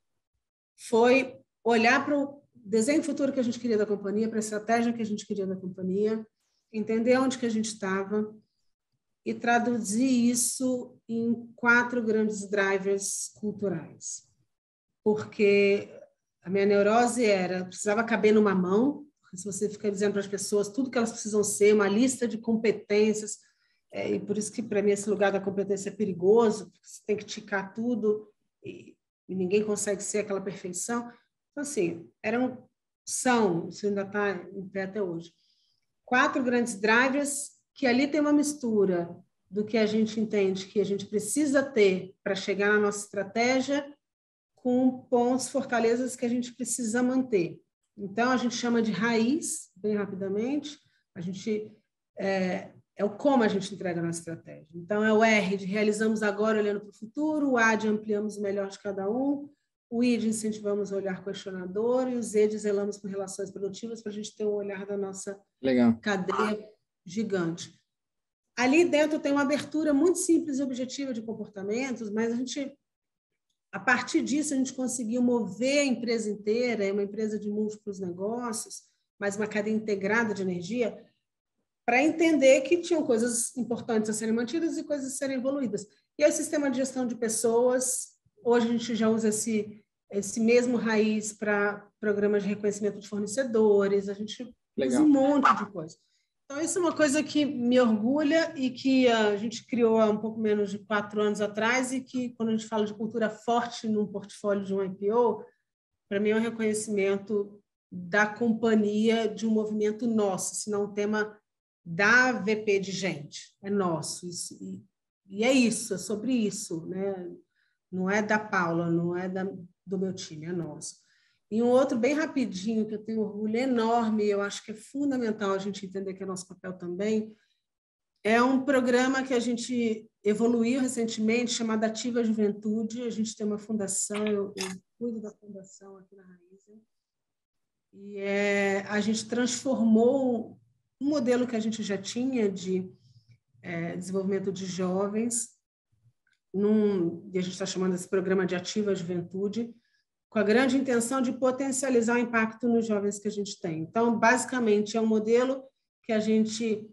foi olhar para o desenho futuro que a gente queria da companhia, para a estratégia que a gente queria da companhia, entender onde que a gente estava e traduzir isso em quatro grandes drivers culturais. Porque a minha neurose era, precisava caber numa mão, porque se você fica dizendo para as pessoas tudo que elas precisam ser, uma lista de competências, é, e por isso que para mim esse lugar da competência é perigoso, porque você tem que ticar tudo e, e ninguém consegue ser aquela perfeição. Então, assim, eram, são, isso ainda está em pé até hoje, quatro grandes drivers que ali tem uma mistura do que a gente entende que a gente precisa ter para chegar na nossa estratégia com pontos, fortalezas que a gente precisa manter. Então, a gente chama de raiz, bem rapidamente, a gente, é, é o como a gente entrega a nossa estratégia. Então, é o R de realizamos agora olhando para o futuro, o A de ampliamos o melhor de cada um, o I de incentivamos o olhar questionador e o Z de zelamos por relações produtivas para a gente ter um olhar da nossa
Legal.
cadeia gigante. Ali dentro tem uma abertura muito simples e objetiva de comportamentos, mas a gente... A partir disso, a gente conseguiu mover a empresa inteira, é uma empresa de múltiplos negócios, mas uma cadeia integrada de energia, para entender que tinham coisas importantes a serem mantidas e coisas a serem evoluídas. E aí, o sistema de gestão de pessoas, hoje a gente já usa esse, esse mesmo raiz para programas de reconhecimento de fornecedores, a gente
Legal.
usa um monte de coisa. Então, isso é uma coisa que me orgulha e que a gente criou há um pouco menos de quatro anos atrás e que, quando a gente fala de cultura forte num portfólio de um I P O, para mim é um reconhecimento da companhia, de um movimento nosso, se não um tema da V P de gente, é nosso. Isso, e, e é isso, é sobre isso, né? Não é da Paula, não é da, do meu time, é nosso. E um outro bem rapidinho, que eu tenho um orgulho enorme, eu acho que é fundamental a gente entender que é nosso papel também, é um programa que a gente evoluiu recentemente, chamado Ativa Juventude. A gente tem uma fundação, eu, eu cuido da fundação aqui na Raizen, e é, a gente transformou um modelo que a gente já tinha de é, desenvolvimento de jovens, num, e a gente está chamando esse programa de Ativa Juventude, com a grande intenção de potencializar o impacto nos jovens que a gente tem. Então, basicamente, é um modelo que a gente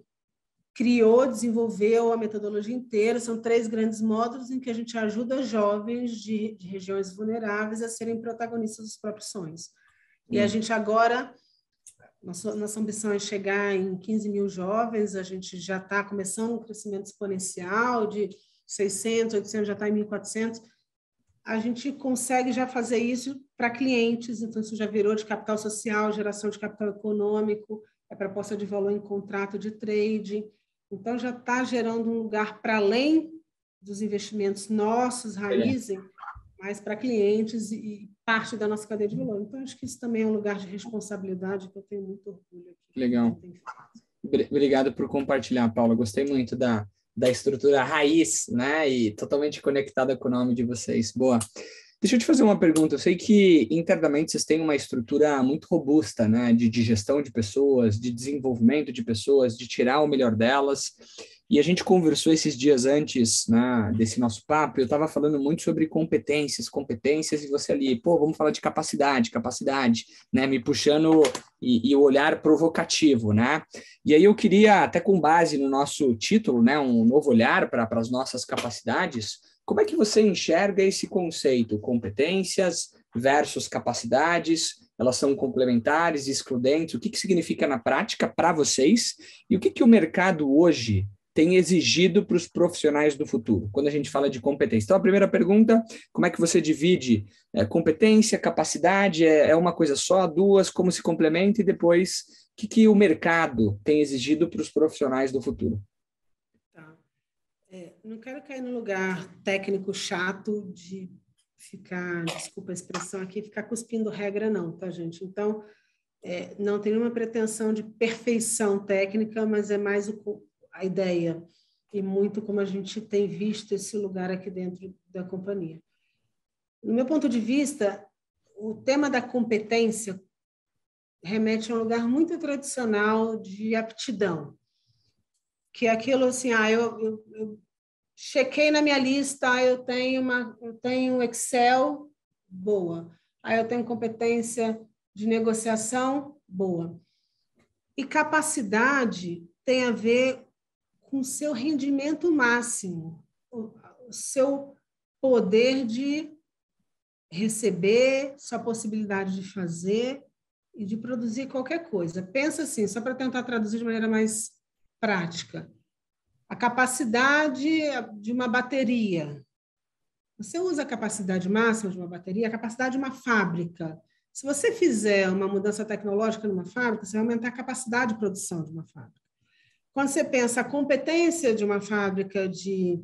criou, desenvolveu a metodologia inteira, são três grandes módulos em que a gente ajuda jovens de, de regiões vulneráveis a serem protagonistas dos próprios sonhos. E a gente agora, nossa, nossa ambição é chegar em quinze mil jovens, a gente já está começando um crescimento exponencial de seiscentos, oitocentos, já está em mil e quatrocentos. A gente consegue já fazer isso para clientes, então isso já virou de capital social, geração de capital econômico, é proposta de valor em contrato de trade, então já está gerando um lugar para além dos investimentos nossos, Raizen, mas para clientes e parte da nossa cadeia de valor. Então, acho que isso também é um lugar de responsabilidade que eu tenho muito orgulho aqui.
Legal. Obrigado por compartilhar, Paula. Gostei muito da, da estrutura raiz, né? E totalmente conectada com o nome de vocês. Boa. Deixa eu te fazer uma pergunta. Eu sei que internamente vocês têm uma estrutura muito robusta, né? De, de gestão de pessoas, de desenvolvimento de pessoas, de tirar o melhor delas. E a gente conversou esses dias antes, né, desse nosso papo, eu estava falando muito sobre competências, competências, e você ali, pô, vamos falar de capacidade, capacidade, né, me puxando e, e o olhar provocativo, né? E aí eu queria, até com base no nosso título, né, um novo olhar para as nossas capacidades, como é que você enxerga esse conceito, competências versus capacidades? Elas são complementares, excludentes? O que, que significa na prática para vocês? E o que, que o mercado hoje tem exigido para os profissionais do futuro, quando a gente fala de competência? Então, a primeira pergunta, como é que você divide é, competência, capacidade? É, é uma coisa só, duas, como se complementa? E depois, o que, que o mercado tem exigido para os profissionais do futuro?
Tá. É, não quero cair no lugar técnico chato de ficar, desculpa a expressão aqui, ficar cuspindo regra não, tá, gente? Então, é, não tem nenhuma pretensão de perfeição técnica, mas é mais o a ideia, e muito como a gente tem visto esse lugar aqui dentro da companhia. No meu ponto de vista, o tema da competência remete a um lugar muito tradicional de aptidão, que é aquilo assim, ah, eu, eu, eu chequei na minha lista, ah, eu tenho uma, eu tenho Excel, boa. Aí eu tenho competência de negociação, boa. E capacidade tem a ver com o seu rendimento máximo, o seu poder de receber, sua possibilidade de fazer e de produzir qualquer coisa. Pensa assim, só para tentar traduzir de maneira mais prática. A capacidade de uma bateria. Você usa a capacidade máxima de uma bateria, a capacidade de uma fábrica. Se você fizer uma mudança tecnológica numa fábrica, você vai aumentar a capacidade de produção de uma fábrica. Quando você pensa a competência de uma fábrica de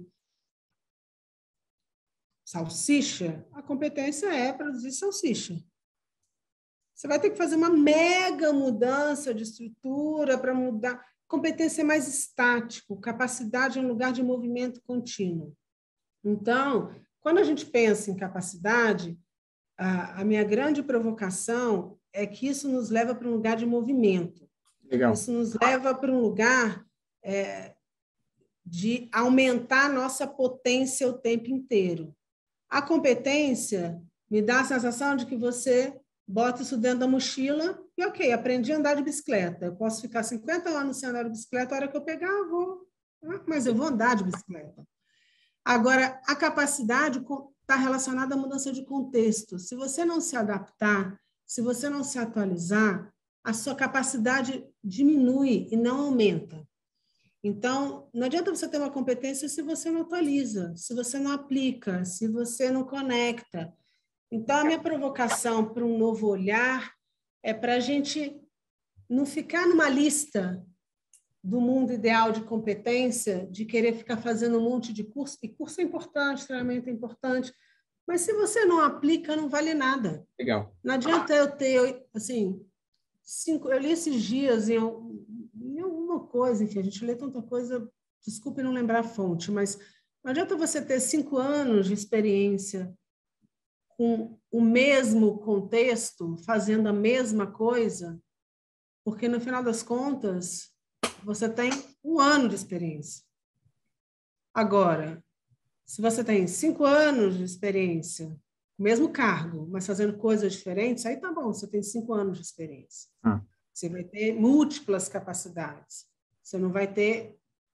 salsicha, a competência é produzir salsicha. Você vai ter que fazer uma mega mudança de estrutura para mudar. Competência é mais estático, capacidade é um lugar de movimento contínuo. Então, quando a gente pensa em capacidade, a, a minha grande provocação é que isso nos leva para um lugar de movimento.
Legal.
Isso nos leva para um lugar é, de aumentar a nossa potência o tempo inteiro. A competência me dá a sensação de que você bota isso dentro da mochila e, ok, aprendi a andar de bicicleta. Eu posso ficar cinquenta anos sem andar de bicicleta, a hora que eu pegar, eu vou. Mas eu vou andar de bicicleta. Agora, a capacidade está relacionada à mudança de contexto. Se você não se adaptar, se você não se atualizar, a sua capacidade diminui e não aumenta. Então, não adianta você ter uma competência se você não atualiza, se você não aplica, se você não conecta. Então, a minha provocação para um novo olhar é para a gente não ficar numa lista do mundo ideal de competência, de querer ficar fazendo um monte de curso, e curso é importante, treinamento é importante, mas se você não aplica, não vale nada.
Legal.
Não adianta eu ter, assim, cinco, eu li esses dias em, em alguma coisa, enfim, a gente lê tanta coisa, desculpe não lembrar a fonte, mas não adianta você ter cinco anos de experiência com o mesmo contexto, fazendo a mesma coisa, porque, no final das contas, você tem um ano de experiência. Agora, se você tem cinco anos de experiência, mesmo cargo, mas fazendo coisas diferentes, aí tá bom, você tem cinco anos de experiência.
Ah.
Você vai ter múltiplas capacidades. Você não vai ter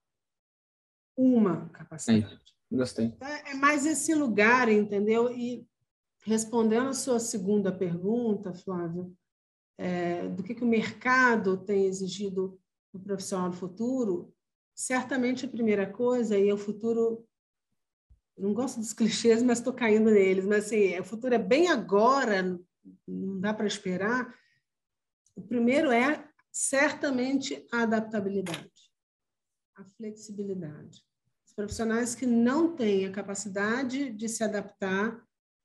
uma capacidade.
É, gostei.
Então, é mais esse lugar, entendeu? E respondendo a sua segunda pergunta, Flávia, é, do que, que o mercado tem exigido do profissional do futuro, certamente a primeira coisa, e o futuro, não gosto dos clichês, mas estou caindo neles, mas assim, o futuro é bem agora, não dá para esperar. O primeiro é, certamente, a adaptabilidade, a flexibilidade. Os profissionais que não têm a capacidade de se adaptar,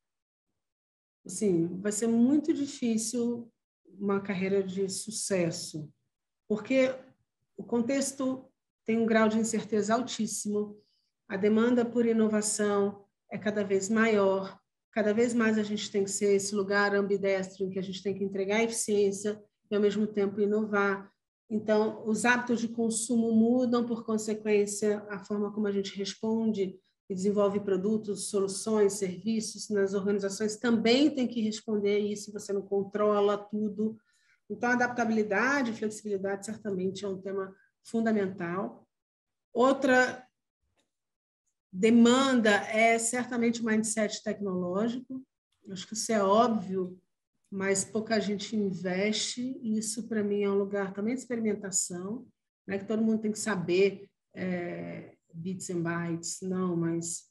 assim, vai ser muito difícil uma carreira de sucesso, porque o contexto tem um grau de incerteza altíssimo, a demanda por inovação é cada vez maior, cada vez mais a gente tem que ser esse lugar ambidestro em que a gente tem que entregar eficiência e, ao mesmo tempo, inovar. Então, os hábitos de consumo mudam, por consequência, a forma como a gente responde e desenvolve produtos, soluções, serviços nas organizações também tem que responder a isso, você não controla tudo. Então, a adaptabilidade e flexibilidade certamente é um tema fundamental. Outra demanda é certamente o mindset tecnológico. Acho que isso é óbvio, mas pouca gente investe. Isso, para mim, é um lugar também de experimentação, não é que todo mundo tem que saber é, bits and bytes, não, mas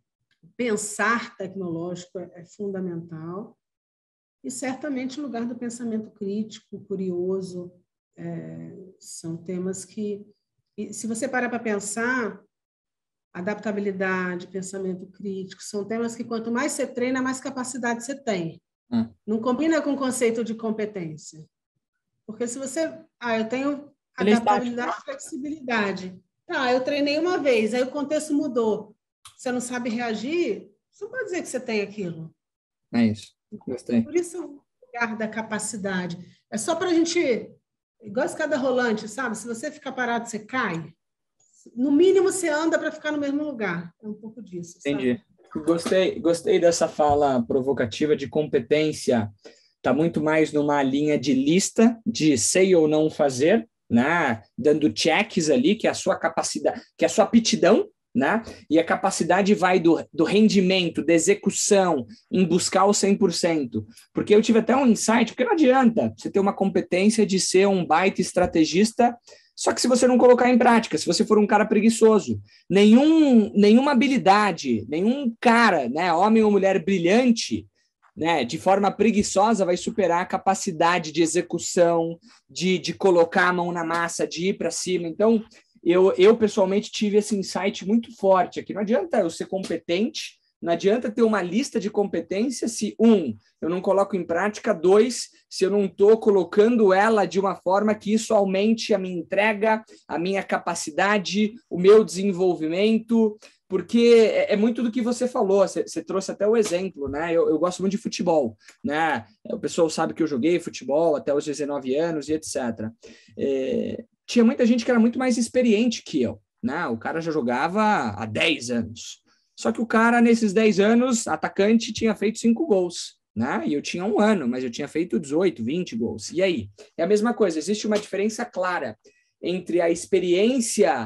pensar tecnológico é, é fundamental. E, certamente, o lugar do pensamento crítico, curioso, é, são temas que, se você parar para pensar, adaptabilidade, pensamento crítico, são temas que, quanto mais você treina, mais capacidade você tem. Hum. Não combina com o conceito de competência. Porque se você... Ah, eu tenho adaptabilidade e flexibilidade. Tá, eu treinei uma vez, aí o contexto mudou. Você não sabe reagir, você não pode dizer que você tem aquilo.
É isso. Gostei.
Por isso, o lugar da capacidade. É só para a gente... Igual a escada rolante, sabe? Se você ficar parado, você cai. No mínimo, você anda para ficar no mesmo lugar. É um pouco disso.
Entendi.
Sabe?
Gostei, gostei dessa fala provocativa de competência. Está muito mais numa linha de lista, de sei ou não fazer, né? Dando checks ali, que é a sua capacidade, que é a sua aptidão, né? E a capacidade vai do, do rendimento, da execução, em buscar o cem por cento. Porque eu tive até um insight, porque não adianta você ter uma competência de ser um baita estrategista, só que se você não colocar em prática, se você for um cara preguiçoso, nenhum, nenhuma habilidade, nenhum cara, né, homem ou mulher brilhante, né, de forma preguiçosa vai superar a capacidade de execução, de, de colocar a mão na massa, de ir para cima. Então, Eu, eu, pessoalmente, tive esse insight muito forte aqui. Não adianta eu ser competente, não adianta ter uma lista de competências se, um, eu não coloco em prática, dois, se eu não estou colocando ela de uma forma que isso aumente a minha entrega, a minha capacidade, o meu desenvolvimento, porque é, é muito do que você falou, você, você trouxe até o exemplo, né? Eu, eu gosto muito de futebol, né? O pessoal sabe que eu joguei futebol até os dezenove anos e etcétera. É... Tinha muita gente que era muito mais experiente que eu, né? O cara já jogava há dez anos. Só que o cara, nesses dez anos, atacante, tinha feito cinco gols, né? E eu tinha um ano, mas eu tinha feito dezoito, vinte gols. E aí? É a mesma coisa, existe uma diferença clara entre a experiência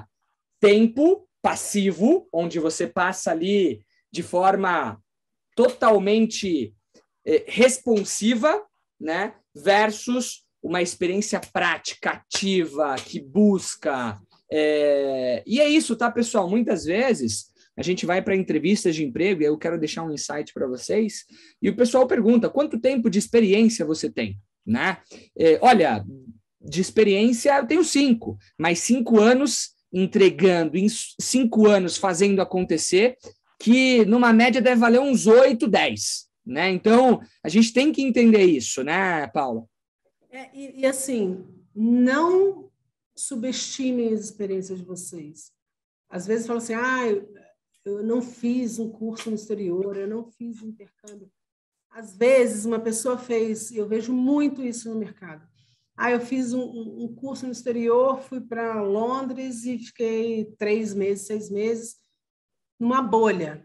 tempo passivo, onde você passa ali de forma totalmente eh, responsiva, né? Versus uma experiência prática, ativa, que busca. É... E é isso, tá, pessoal? Muitas vezes a gente vai para entrevistas de emprego, e eu quero deixar um insight para vocês, e o pessoal pergunta, quanto tempo de experiência você tem? Né? É, olha, de experiência eu tenho cinco, mas cinco anos entregando, em cinco anos fazendo acontecer, que numa média deve valer uns oito, dez. Né? Então, a gente tem que entender isso, né, Paula?
É, e, e assim, não subestimem as experiências de vocês. Às vezes falam assim, ah, eu, eu não fiz um curso no exterior, eu não fiz intercâmbio. Às vezes, uma pessoa fez, eu vejo muito isso no mercado. Ah, eu fiz um, um curso no exterior, fui para Londres e fiquei três meses, seis meses, numa bolha.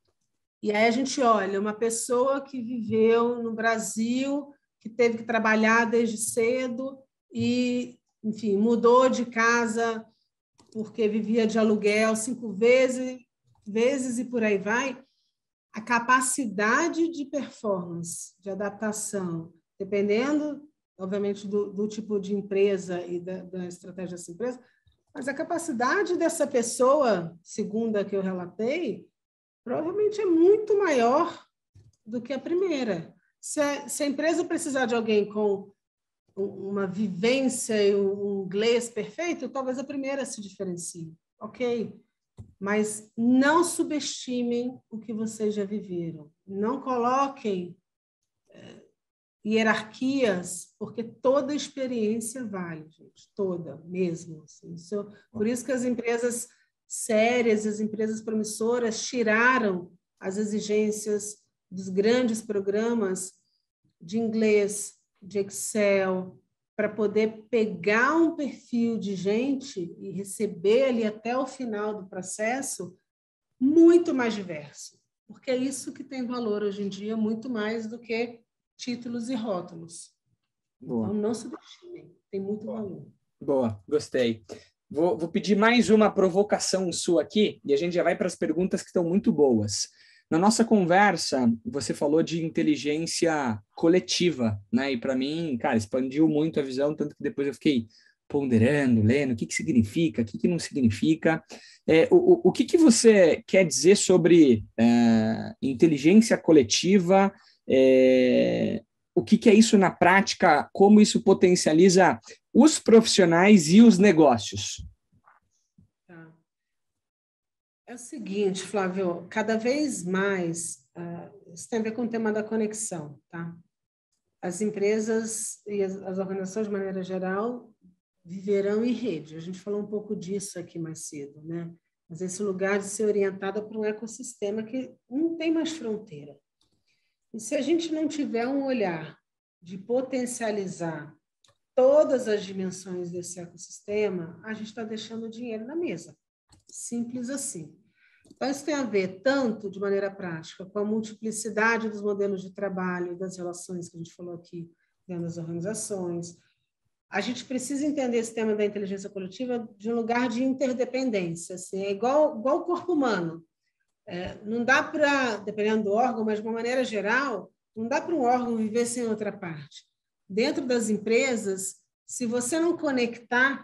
E aí a gente olha, uma pessoa que viveu no Brasil, que teve que trabalhar desde cedo e, enfim, mudou de casa porque vivia de aluguel cinco vezes, vezes e por aí vai. A capacidade de performance, de adaptação, dependendo, obviamente, do, do tipo de empresa e da, da estratégia dessa empresa, mas a capacidade dessa pessoa, segundo a que eu relatei, provavelmente é muito maior do que a primeira. Se a, se a empresa precisar de alguém com uma vivência e um inglês perfeito, talvez a primeira se diferencie. Ok? Mas não subestimem o que vocês já viveram. Não coloquem é, hierarquias, porque toda experiência vale, gente, toda, mesmo. Assim. Isso, por isso que as empresas sérias, as empresas promissoras tiraram as exigências dos grandes programas de inglês, de Excel, para poder pegar um perfil de gente e receber ali até o final do processo muito mais diverso, porque é isso que tem valor hoje em dia, muito mais do que títulos e rótulos. Boa. Então, não subestimem, tem muito
Boa.
valor.
Boa, gostei. Vou, vou pedir mais uma provocação sua aqui, e a gente já vai para as perguntas que estão muito boas. Na nossa conversa, você falou de inteligência coletiva, né? E para mim, cara, expandiu muito a visão, tanto que depois eu fiquei ponderando, lendo, o que, que significa, o que, que não significa. É, o, o que, que você quer dizer sobre é, inteligência coletiva? É, o que, que é isso na prática? Como isso potencializa os profissionais e os negócios?
É o seguinte, Flávio, cada vez mais, uh, isso tem a ver com o tema da conexão, tá? As empresas e as, as organizações, de maneira geral, viverão em rede. A gente falou um pouco disso aqui mais cedo, né? Mas esse lugar de ser orientada para um ecossistema que não tem mais fronteira. E se a gente não tiver um olhar de potencializar todas as dimensões desse ecossistema, a gente está deixando dinheiro na mesa. Simples assim. Então, isso tem a ver tanto, de maneira prática, com a multiplicidade dos modelos de trabalho e das relações que a gente falou aqui dentro das organizações. A gente precisa entender esse tema da inteligência coletiva de um lugar de interdependência. Assim, é igual, igual o corpo humano. É, não dá para, dependendo do órgão, mas de uma maneira geral, não dá para um órgão viver sem outra parte. Dentro das empresas, se você não conectar,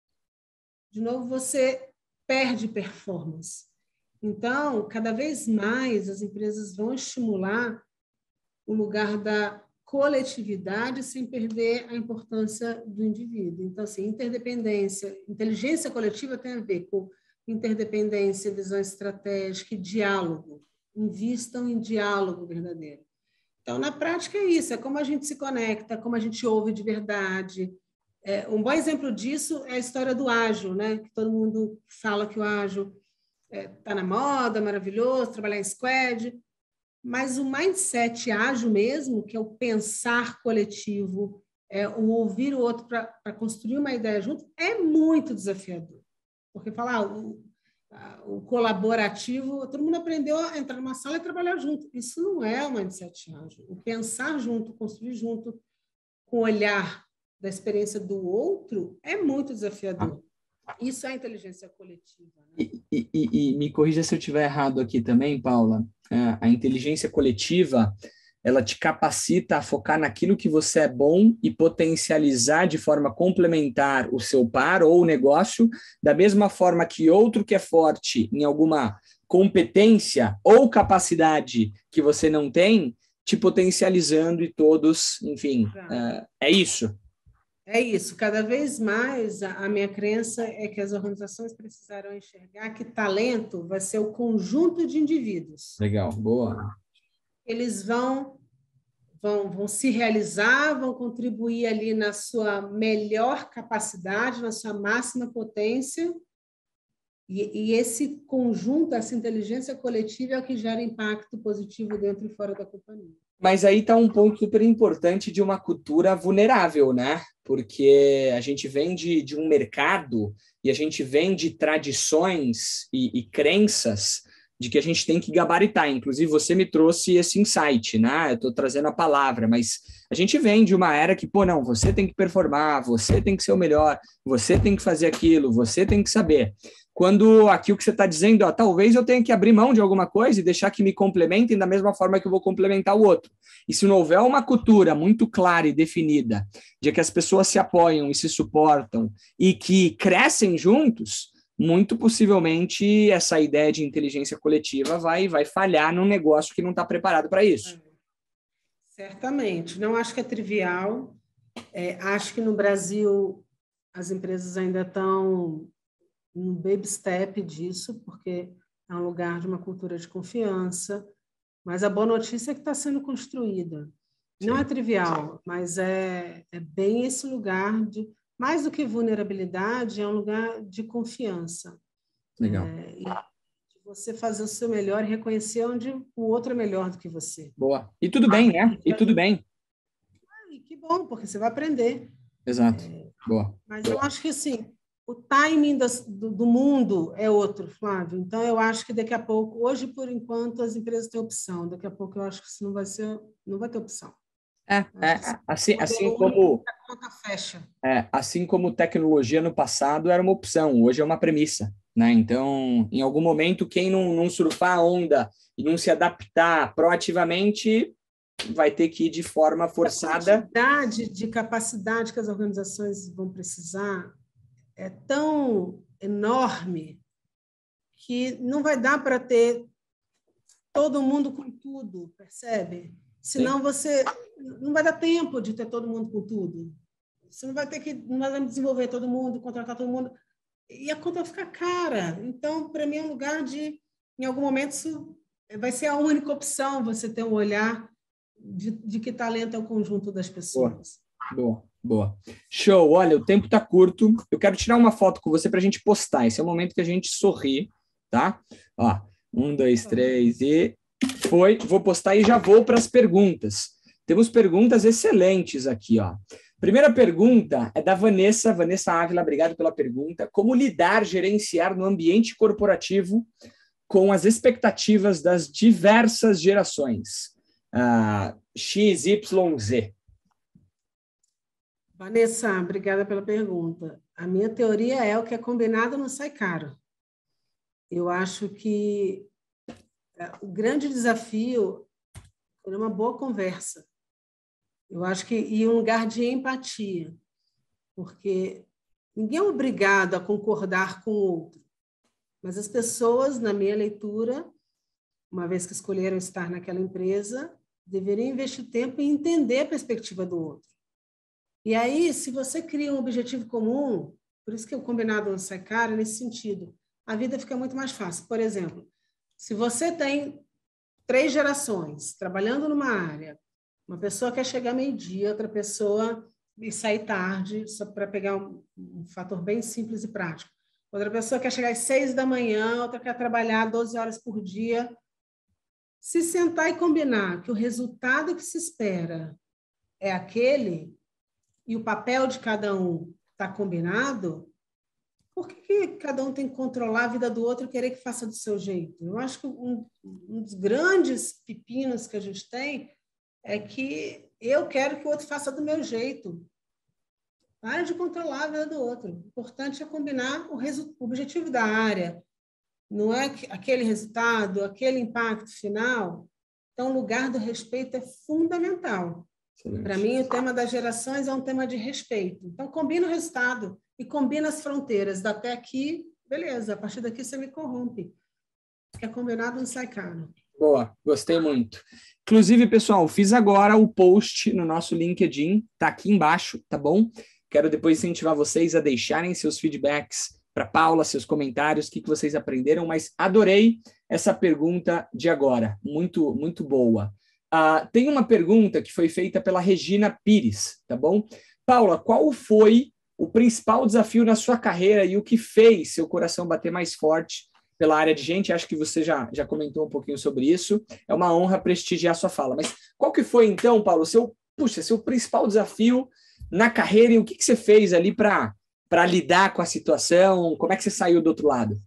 de novo, você perde performance. Então, cada vez mais as empresas vão estimular o lugar da coletividade sem perder a importância do indivíduo. Então, assim, interdependência, inteligência coletiva tem a ver com interdependência, visão estratégica e diálogo. Invistam em diálogo verdadeiro. Então, na prática é isso, é como a gente se conecta, como a gente ouve de verdade. É, um bom exemplo disso é a história do ágil, né? Que todo mundo fala que o ágil está é, na moda, maravilhoso, trabalhar em squad, mas o mindset ágil mesmo, que é o pensar coletivo, é, o ouvir o outro para construir uma ideia junto, é muito desafiador. Porque falar ah, o, o colaborativo, todo mundo aprendeu a entrar numa sala e trabalhar junto. Isso não é o mindset ágil. O pensar junto, construir junto, com o olhar da experiência do outro, é muito desafiador. Isso é inteligência coletiva. Né?
E, e, e me corrija se eu estiver errado aqui também, Paula. A inteligência coletiva, ela te capacita a focar naquilo que você é bom e potencializar de forma complementar o seu par ou o negócio, da mesma forma que outro que é forte em alguma competência ou capacidade que você não tem, te potencializando e todos, enfim, é, é isso.
É isso. Cada vez mais, a, a minha crença é que as organizações precisarão enxergar que talento vai ser o conjunto de indivíduos.
Legal, boa.
Eles vão, vão, vão se realizar, vão contribuir ali na sua melhor capacidade, na sua máxima potência, e, e esse conjunto, essa inteligência coletiva é o que gera impacto positivo dentro e fora da companhia.
Mas aí está um ponto super importante de uma cultura vulnerável, né? Porque a gente vem de, de um mercado e a gente vem de tradições e, e crenças de que a gente tem que gabaritar. Inclusive, você me trouxe esse insight, né? Eu estou trazendo a palavra, mas a gente vem de uma era que, pô, não, você tem que performar, você tem que ser o melhor, você tem que fazer aquilo, você tem que saber. Quando aqui o que você está dizendo, ó, talvez eu tenha que abrir mão de alguma coisa e deixar que me complementem da mesma forma que eu vou complementar o outro. E se não houver uma cultura muito clara e definida de que as pessoas se apoiam e se suportam e que crescem juntos, muito possivelmente essa ideia de inteligência coletiva vai, vai falhar num negócio que não está preparado para isso.
Certamente. Não acho que é trivial. É, acho que no Brasil as empresas ainda estão um baby step disso, porque é um lugar de uma cultura de confiança, mas a boa notícia é que está sendo construída. Não Sim. é trivial, mas é, é bem esse lugar de, mais do que vulnerabilidade, é um lugar de confiança.
Legal.
É, e de você fazer o seu melhor e reconhecer onde o outro é melhor do que você.
Boa. E tudo bem, né? E tudo bem.
E que bom, porque você vai aprender.
Exato. É, Boa.
Mas
Boa.
eu acho que, assim, o timing das, do, do mundo é outro, Flávio. Então, eu acho que daqui a pouco, hoje, por enquanto, as empresas têm opção. Daqui a pouco, eu acho que isso não vai ser, não vai ter opção.
É, é assim, assim como
a conta fecha.
É, assim como tecnologia no passado era uma opção, hoje é uma premissa, né? Então, em algum momento, quem não, não surfar a onda e não se adaptar proativamente vai ter que ir de forma forçada.
A quantidade de capacidade que as organizações vão precisar é tão enorme que não vai dar para ter todo mundo com tudo, percebe? Senão Sim. você não vai dar tempo de ter todo mundo com tudo. Você não vai ter que não vai desenvolver todo mundo, contratar todo mundo, e a conta vai ficar cara. Então, para mim, é um lugar de, em algum momento, isso vai ser a única opção, você ter um olhar de, de que talento é o conjunto das pessoas.
Boa, boa, boa. Show! Olha, o tempo está curto. Eu quero tirar uma foto com você para a gente postar. Esse é o momento que a gente sorri, tá? Ó, um, dois, três e... Foi. Vou postar e já vou para as perguntas. Temos perguntas excelentes aqui, ó. Primeira pergunta é da Vanessa. Vanessa Ávila, obrigado pela pergunta. Como lidar, gerenciar no ambiente corporativo com as expectativas das diversas gerações? Ah, X, Y, Z.
Vanessa, obrigada pela pergunta. A minha teoria é o que é combinado não sai caro. Eu acho que o grande desafio é uma boa conversa. Eu acho que e um lugar de empatia, porque ninguém é obrigado a concordar com o outro, mas as pessoas, na minha leitura, uma vez que escolheram estar naquela empresa, deveriam investir tempo em entender a perspectiva do outro. E aí, se você cria um objetivo comum, por isso que o combinado não sai caro, nesse sentido, a vida fica muito mais fácil. Por exemplo, se você tem três gerações trabalhando numa área, uma pessoa quer chegar meio-dia, outra pessoa e sair tarde, só para pegar um, um fator bem simples e prático. Outra pessoa quer chegar às seis da manhã, outra quer trabalhar doze horas por dia. Se sentar e combinar que o resultado que se espera é aquele e o papel de cada um está combinado, por que, que cada um tem que controlar a vida do outro e querer que faça do seu jeito? Eu acho que um, um dos grandes pepinos que a gente tem é que eu quero que o outro faça do meu jeito. Para de controlar a vida do outro. O importante é combinar o, o objetivo da área. Não é aquele resultado, aquele impacto final. Então, o lugar do respeito é fundamental. Para mim, o tema das gerações é um tema de respeito. Então, combina o resultado e combina as fronteiras. Até aqui, beleza, a partir daqui você me corrompe. O que é combinado não sai caro.
Boa, gostei muito. Inclusive, pessoal, fiz agora o post no nosso LinkedIn, tá aqui embaixo, tá bom? Quero depois incentivar vocês a deixarem seus feedbacks para Paula, seus comentários, o que, que vocês aprenderam, mas adorei essa pergunta de agora, muito, muito boa. Uh, tem uma pergunta que foi feita pela Regina Pires, tá bom? Paula, qual foi o principal desafio na sua carreira e o que fez seu coração bater mais forte pela área de gente? Acho que você já, já comentou um pouquinho sobre isso. É uma honra prestigiar a sua fala. Mas qual que foi, então, Paulo, seu, puxa, seu principal desafio na carreira e o que, que você fez ali para para lidar com a situação? Como é que você saiu do outro lado?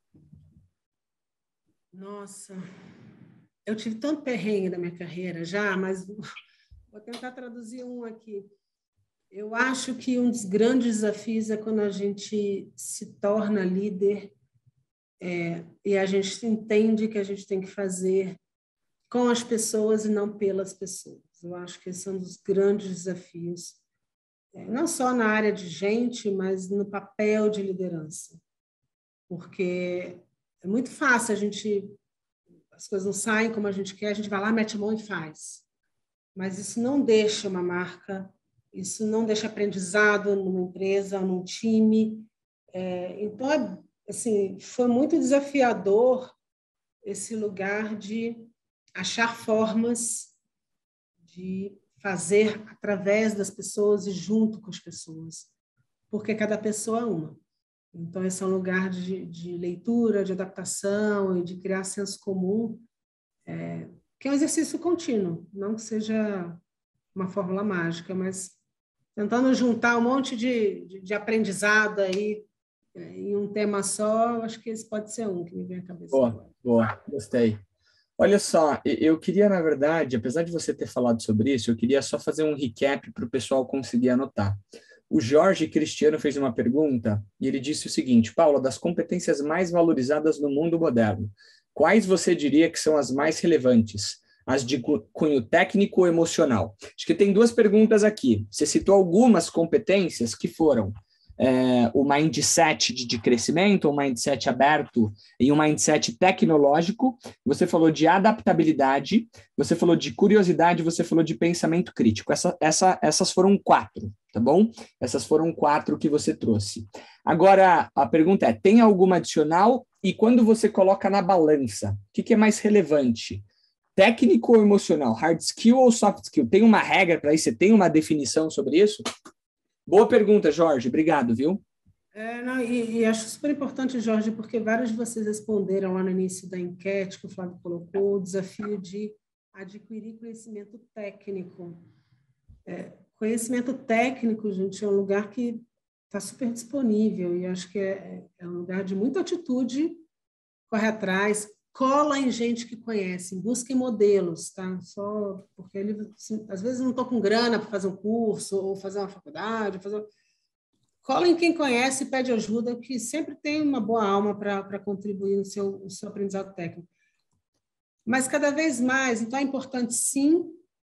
Nossa, eu tive tanto perrengue na minha carreira já, mas vou tentar traduzir um aqui. Eu acho que um dos grandes desafios é quando a gente se torna líder é, e a gente entende que a gente tem que fazer com as pessoas e não pelas pessoas. Eu acho que esse é um dos grandes desafios, é, não só na área de gente, mas no papel de liderança. Porque é muito fácil a gente... As coisas não saem como a gente quer, a gente vai lá, mete a mão e faz. Mas isso não deixa uma marca, isso não deixa aprendizado numa empresa, num time. É, então, assim, foi muito desafiador esse lugar de achar formas de fazer através das pessoas e junto com as pessoas, porque cada pessoa é uma. Então, esse é um lugar de, de leitura, de adaptação e de criar senso comum, é, que é um exercício contínuo, não que seja uma fórmula mágica, mas tentando juntar um monte de, de, de aprendizado aí é, em um tema só, acho que esse pode ser um que me vem à cabeça.
Boa,
agora.
boa, gostei. Olha só, eu queria, na verdade, apesar de você ter falado sobre isso, eu queria só fazer um recap para o pessoal conseguir anotar. O Jorge Cristiano fez uma pergunta e ele disse o seguinte: Paula, das competências mais valorizadas no mundo moderno, quais você diria que são as mais relevantes? As de cunho técnico ou emocional? Acho que tem duas perguntas aqui. Você citou algumas competências que foram é, o mindset de, de crescimento, o mindset aberto e um mindset tecnológico. Você falou de adaptabilidade, você falou de curiosidade, você falou de pensamento crítico. Essa, essa, essas foram quatro, tá bom? Essas foram quatro que você trouxe. Agora, a pergunta é, tem alguma adicional? E quando você coloca na balança, o que, que é mais relevante? Técnico ou emocional? Hard skill ou soft skill? Tem uma regra para isso? Você tem uma definição sobre isso? Boa pergunta, Jorge. Obrigado, viu?
É, não, e, e acho super importante, Jorge, porque vários de vocês responderam lá no início da enquete que o Flávio colocou, o desafio de adquirir conhecimento técnico. É, conhecimento técnico, gente, é um lugar que está super disponível e acho que é, é um lugar de muita atitude, corre atrás, cola em gente que conhece, busquem modelos, tá? Só porque ele, assim, às vezes não estou com grana para fazer um curso ou fazer uma faculdade, fazer... cola em quem conhece e pede ajuda, que sempre tem uma boa alma para contribuir no seu, no seu aprendizado técnico. Mas cada vez mais, então é importante sim,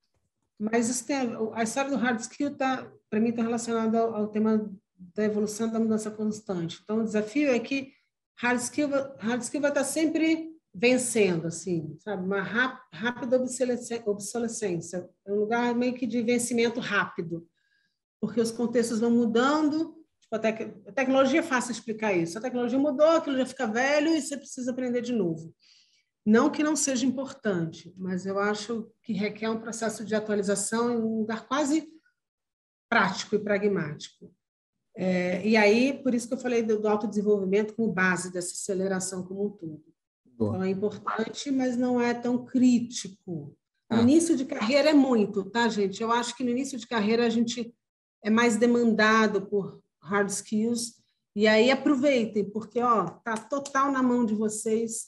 mas isso tem, a história do hard skill tá, para mim está relacionada ao, ao tema da evolução da mudança constante. Então o desafio é que hard skill, hard skill vai estar sempre vencendo, assim, sabe? Uma rápida obsolescência. É um lugar meio que de vencimento rápido, porque os contextos vão mudando. Tipo, a, tec a tecnologia é fácil explicar isso. A tecnologia mudou, aquilo já fica velho e você precisa aprender de novo. Não que não seja importante, mas eu acho que requer um processo de atualização em um lugar quase prático e pragmático. É, e aí, por isso que eu falei do, do autodesenvolvimento como base dessa aceleração como um todo. Boa. Então, é importante, mas não é tão crítico. No ah. início de carreira é muito, tá, gente? Eu acho que no início de carreira a gente é mais demandado por hard skills, e aí aproveitem, porque ó, tá total na mão de vocês.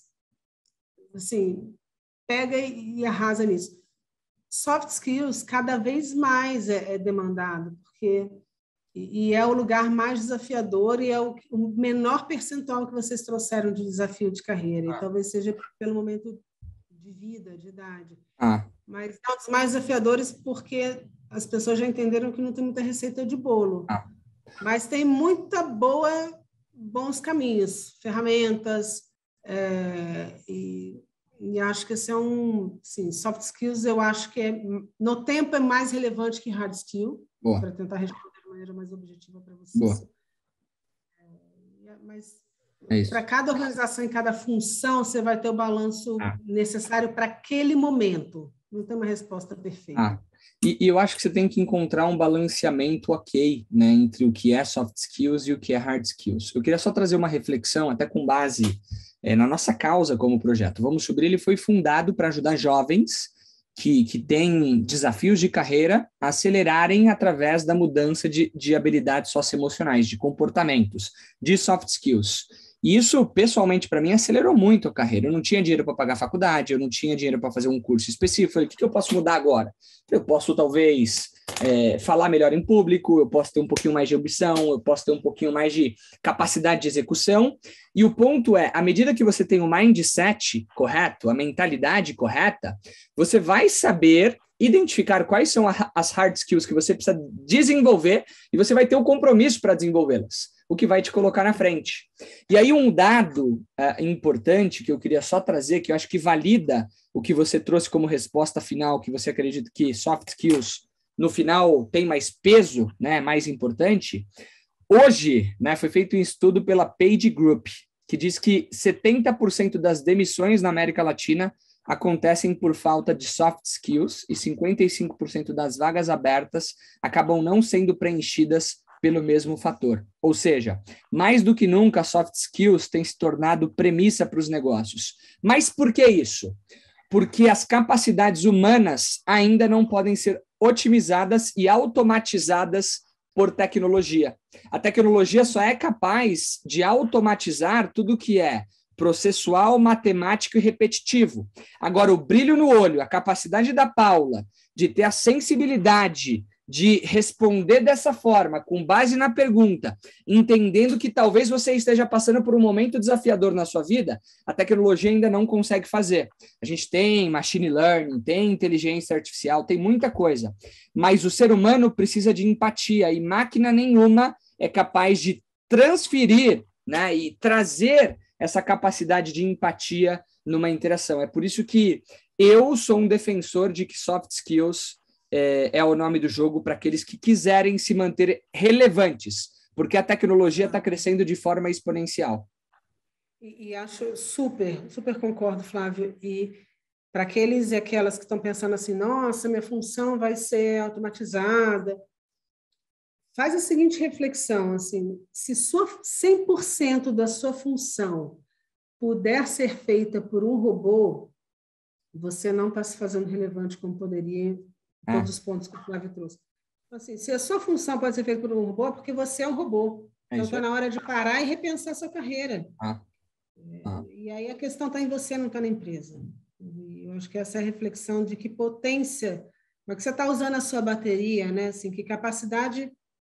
Assim, pega e arrasa nisso. Soft skills cada vez mais é, é demandado, porque e, e é o lugar mais desafiador e é o, o menor percentual que vocês trouxeram de desafio de carreira. Ah. E talvez seja pelo momento de vida, de idade.
Ah.
Mas é um dos mais desafiadores porque as pessoas já entenderam que não tem muita receita de bolo.
Ah.
Mas tem muita boa, bons caminhos, ferramentas, é, e, e acho que esse é um, sim, soft skills eu acho que é, no tempo é mais relevante que hard skill, para tentar responder de maneira mais objetiva para vocês.
Boa.
É, mas
é
para cada organização e cada função, você vai ter o balanço
ah.
necessário para aquele momento. Não tem uma resposta perfeita.
Ah. E, e eu acho que você tem que encontrar um balanceamento ok, né, entre o que é soft skills e o que é hard skills. Eu queria só trazer uma reflexão, até com base é, na nossa causa como projeto. Vamos Subir, ele foi fundado para ajudar jovens que, que têm desafios de carreira a acelerarem através da mudança de, de habilidades socioemocionais, de comportamentos, de soft skills. E isso, pessoalmente, para mim, acelerou muito a carreira. Eu não tinha dinheiro para pagar faculdade, eu não tinha dinheiro para fazer um curso específico. Eu falei, o que, que eu posso mudar agora? Eu posso, talvez, é, falar melhor em público, eu posso ter um pouquinho mais de ambição, eu posso ter um pouquinho mais de capacidade de execução. E o ponto é, à medida que você tem o mindset correto, a mentalidade correta, você vai saber identificar quais são a, as hard skills que você precisa desenvolver e você vai ter o compromisso para desenvolvê-las, o que vai te colocar na frente. E aí um dado uh, importante que eu queria só trazer, que eu acho que valida o que você trouxe como resposta final, que você acredita que soft skills, no final, tem mais peso, né, mais importante. Hoje, né, foi feito um estudo pela Page Group, que diz que setenta por cento das demissões na América Latina acontecem por falta de soft skills e cinquenta e cinco por cento das vagas abertas acabam não sendo preenchidas pelo mesmo fator. Ou seja, mais do que nunca, soft skills têm se tornado premissa para os negócios. Mas por que isso? Porque as capacidades humanas ainda não podem ser otimizadas e automatizadas por tecnologia. A tecnologia só é capaz de automatizar tudo que é processual, matemático e repetitivo. Agora, o brilho no olho, a capacidade da Paula de ter a sensibilidade de responder dessa forma, com base na pergunta, entendendo que talvez você esteja passando por um momento desafiador na sua vida, a tecnologia ainda não consegue fazer. A gente tem machine learning, tem inteligência artificial, tem muita coisa, mas o ser humano precisa de empatia e máquina nenhuma é capaz de transferir, né, e trazer essa capacidade de empatia numa interação. É por isso que eu sou um defensor de que soft skills é, é o nome do jogo para aqueles que quiserem se manter relevantes, porque a tecnologia está crescendo de forma exponencial.
E, e acho super, super concordo, Flávio. E para aqueles e aquelas que estão pensando assim, nossa, minha função vai ser automatizada, faz a seguinte reflexão, assim, se sua, cem por cento da sua função puder ser feita por um robô, você não está se fazendo relevante como poderia em todos é. os pontos que o Flávio trouxe. Então, assim, se a sua função pode ser feita por um robô, é porque você é um robô. É então, está na hora de parar e repensar a sua carreira.
Ah.
Ah. E aí a questão está em você, não está na empresa. E eu acho que essa é a reflexão de que potência, como é que você está usando a sua bateria, né? Assim, que capacidade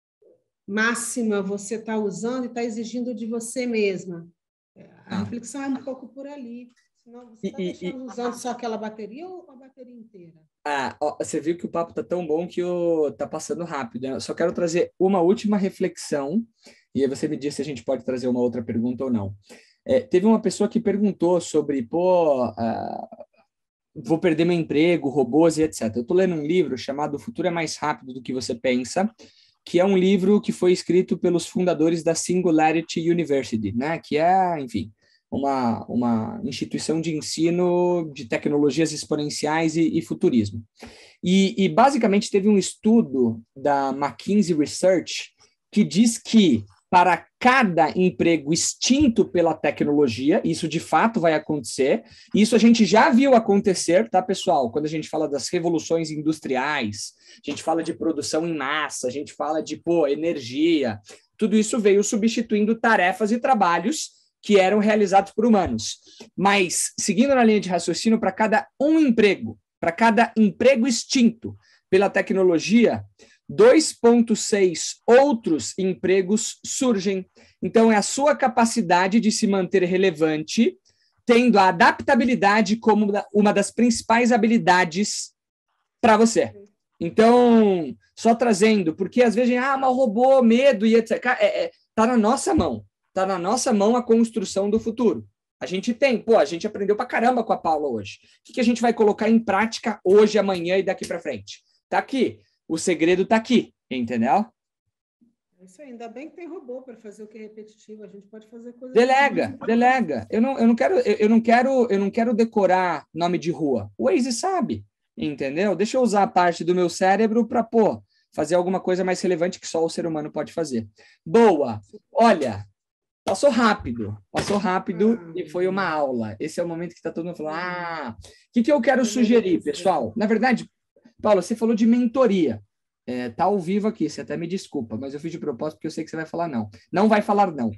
máxima você está usando e está exigindo de você mesma. A ah. reflexão é um pouco por ali. Senão você está deixando e, usando só aquela bateria ou a bateria inteira?
Ah, ó, você viu que o papo está tão bom que está passando rápido. Né? Eu só quero trazer uma última reflexão e aí você me diz se a gente pode trazer uma outra pergunta ou não. É, teve uma pessoa que perguntou sobre, pô, uh, vou perder meu emprego, robôs e etcétera. Eu estou lendo um livro chamado O Futuro é Mais Rápido do que Você Pensa, que é um livro que foi escrito pelos fundadores da Singularity University, né? Que é, enfim, uma, uma instituição de ensino de tecnologias exponenciais e, e futurismo. E, e, basicamente, teve um estudo da McKinsey Research que diz que para cada emprego extinto pela tecnologia, isso de fato vai acontecer, isso a gente já viu acontecer, tá, pessoal? Quando a gente fala das revoluções industriais, a gente fala de produção em massa, a gente fala de, pô, energia, tudo isso veio substituindo tarefas e trabalhos que eram realizados por humanos. Mas, seguindo na linha de raciocínio, para cada um emprego, para cada emprego extinto pela tecnologia, dois vírgula seis outros empregos surgem. Então, é a sua capacidade de se manter relevante tendo a adaptabilidade como uma das principais habilidades para você. Então, só trazendo, porque às vezes, ah, mas o robô, medo e etcétera. É, é, tá na nossa mão. Tá na nossa mão a construção do futuro. A gente tem, pô, a gente aprendeu pra caramba com a Paula hoje. O que, que a gente vai colocar em prática hoje, amanhã e daqui para frente? Tá aqui. O segredo tá aqui, entendeu?
É isso aí. Ainda bem que tem robô para fazer o que é repetitivo. A gente pode fazer coisas...
Delega, delega. Eu não, eu não quero, eu, eu não quero, eu não quero decorar nome de rua. O Waze sabe, entendeu? Deixa eu usar a parte do meu cérebro para, pô, fazer alguma coisa mais relevante que só o ser humano pode fazer. Boa. Olha, passou rápido, passou rápido ah, e foi uma aula. Esse é o momento que está todo mundo falando, ah, o que, que eu quero sugerir, pessoal? Na verdade, Paula, você falou de mentoria. É, tá ao vivo aqui, você até me desculpa, mas eu fiz de propósito porque eu sei que você vai falar não. Não vai falar não.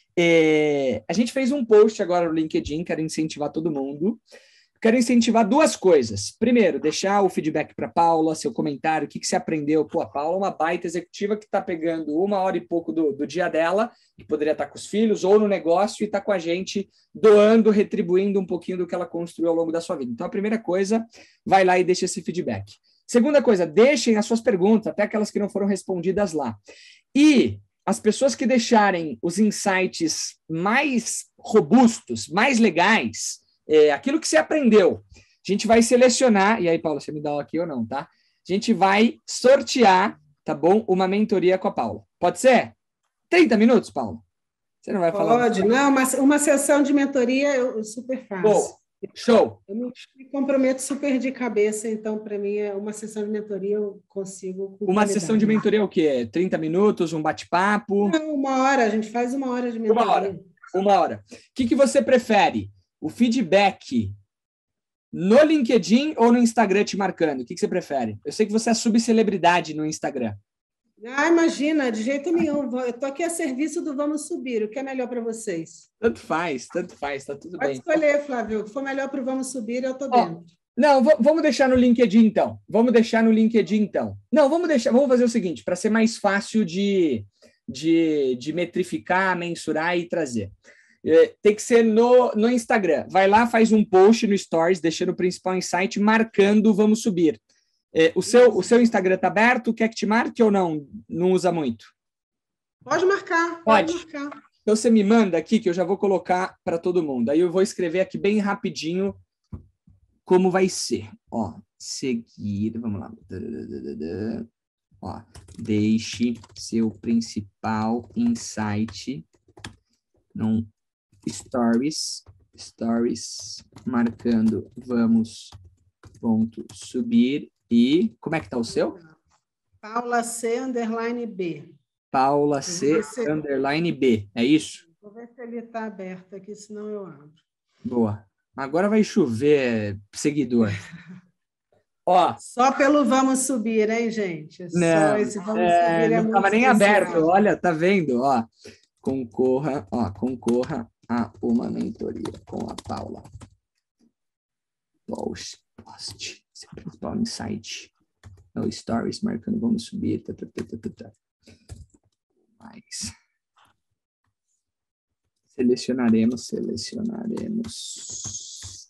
É, a gente fez um post agora no LinkedIn, quero incentivar todo mundo. Quero incentivar duas coisas. Primeiro, deixar o feedback para a Paula, seu comentário, o que, que você aprendeu. Pô, a Paula é uma baita executiva que está pegando uma hora e pouco do, do dia dela, que poderia estar com os filhos ou no negócio, e está com a gente doando, retribuindo um pouquinho do que ela construiu ao longo da sua vida. Então, a primeira coisa, vai lá e deixa esse feedback. Segunda coisa, deixem as suas perguntas, até aquelas que não foram respondidas lá. E as pessoas que deixarem os insights mais robustos, mais legais, é, aquilo que você aprendeu, a gente vai selecionar, e aí, Paula, você me dá aqui ou não, tá? A gente vai sortear, tá bom? Uma mentoria com a Paula. Pode ser? trinta minutos, Paula? Você não vai
Pode,
falar?
Pode, não, uma, uma sessão de mentoria eu, eu super faço.
Bom, show!
Eu me, me comprometo super de cabeça, então, para mim, é uma sessão de mentoria eu consigo...
Uma qualidade. Sessão de mentoria é o quê? trinta minutos, um bate-papo?
Não, uma hora, a gente faz uma hora de mentoria.
Uma hora, uma hora. O que, que você prefere? O feedback no LinkedIn ou no Instagram te marcando? O que, que você prefere? Eu sei que você é subcelebridade no Instagram.
Ah, imagina, de jeito nenhum. Eu estou aqui a serviço do Vamos Subir. O que é melhor para vocês?
Tanto faz, tanto faz, tá tudo
Pode
bem.
Pode escolher, Flávio. O que for melhor para o Vamos Subir, eu estou dentro.
Não, vamos deixar no LinkedIn, então. Vamos deixar no LinkedIn, então. Não, vamos deixar, vamos fazer o seguinte, para ser mais fácil de, de, de metrificar, mensurar e trazer. Tem que ser no, no Instagram. Vai lá, faz um post no Stories, deixando o principal insight, marcando Vamos Subir. É, o, seu, o seu Instagram está aberto? Quer que te marque ou não? Não usa muito?
Pode marcar.
Pode.
Pode marcar.
Então, você me manda aqui, que eu já vou colocar para todo mundo. Aí eu vou escrever aqui bem rapidinho como vai ser. Ó, seguir, vamos lá. Ó, deixe seu principal insight num Stories, stories, marcando vamos, ponto, subir e... Como é que tá o seu?
Paula C, underline B.
Paula C, se... underline B, é isso?
Vou ver se ele está aberto aqui, senão eu abro.
Boa. Agora vai chover seguidor. Ó,
só pelo Vamos Subir, hein, gente?
Não,
só esse Vamos
é,
Subir é
não estava nem
especial.
aberto, olha, tá vendo? Ó, concorra, ó, concorra a uma mentoria com a Paula. Post, post, seu principal insight. No Stories, marcando, vamos subir. Tá, tá, tá, tá, tá. Mais. Selecionaremos, selecionaremos.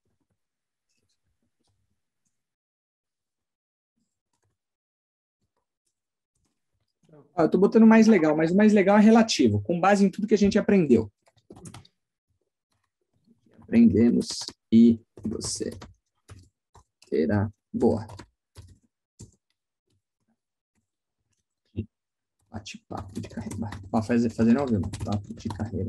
Ó, eu tô botando mais legal, mas o mais legal é relativo, com base em tudo que a gente aprendeu. Aprendemos e você terá boa. Bate-papo de carreira. Para fazer, fazer não, viu? Bate-papo de carreira.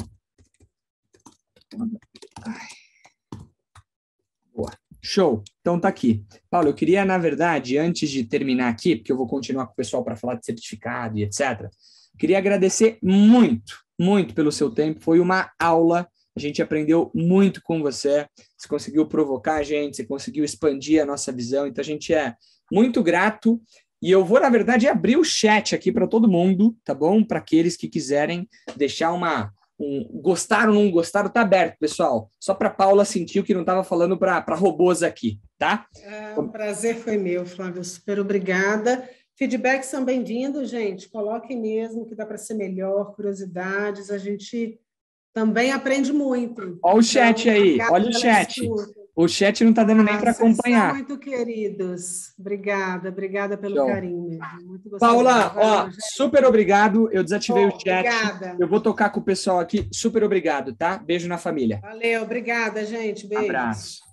Ai. Boa. Show. Então tá aqui. Paulo, eu queria, na verdade, antes de terminar aqui, porque eu vou continuar com o pessoal para falar de certificado e etcétera, queria agradecer muito, muito pelo seu tempo. Foi uma aula. A gente aprendeu muito com você. Você conseguiu provocar a gente, você conseguiu expandir a nossa visão. Então, a gente é muito grato. E eu vou, na verdade, abrir o chat aqui para todo mundo, tá bom? Para aqueles que quiserem deixar uma... Um, gostaram ou não gostaram, tá aberto, pessoal. Só para Paula sentir que não estava falando para robôs aqui, tá?
É, o prazer foi meu, Flávio. Super obrigada. Feedbacks são bem-vindos, gente. Coloquem mesmo que dá para ser melhor, curiosidades. A gente Também aprende muito.
Olha o chat
Então,
aí,
obrigada
olha o
pela
chat.
escuta.
O chat não está dando nem
Ah,
para
vocês
acompanhar.
são muito queridos. Obrigada, obrigada pelo
Show.
carinho mesmo. Muito gostoso.
Paula,
Valeu,
ó,
gente.
super obrigado. Eu desativei
Bom,
o chat.
obrigada.
Eu vou tocar com o pessoal aqui. Super obrigado, tá? Beijo na família.
Valeu, obrigada, gente. Beijos.
Abraço.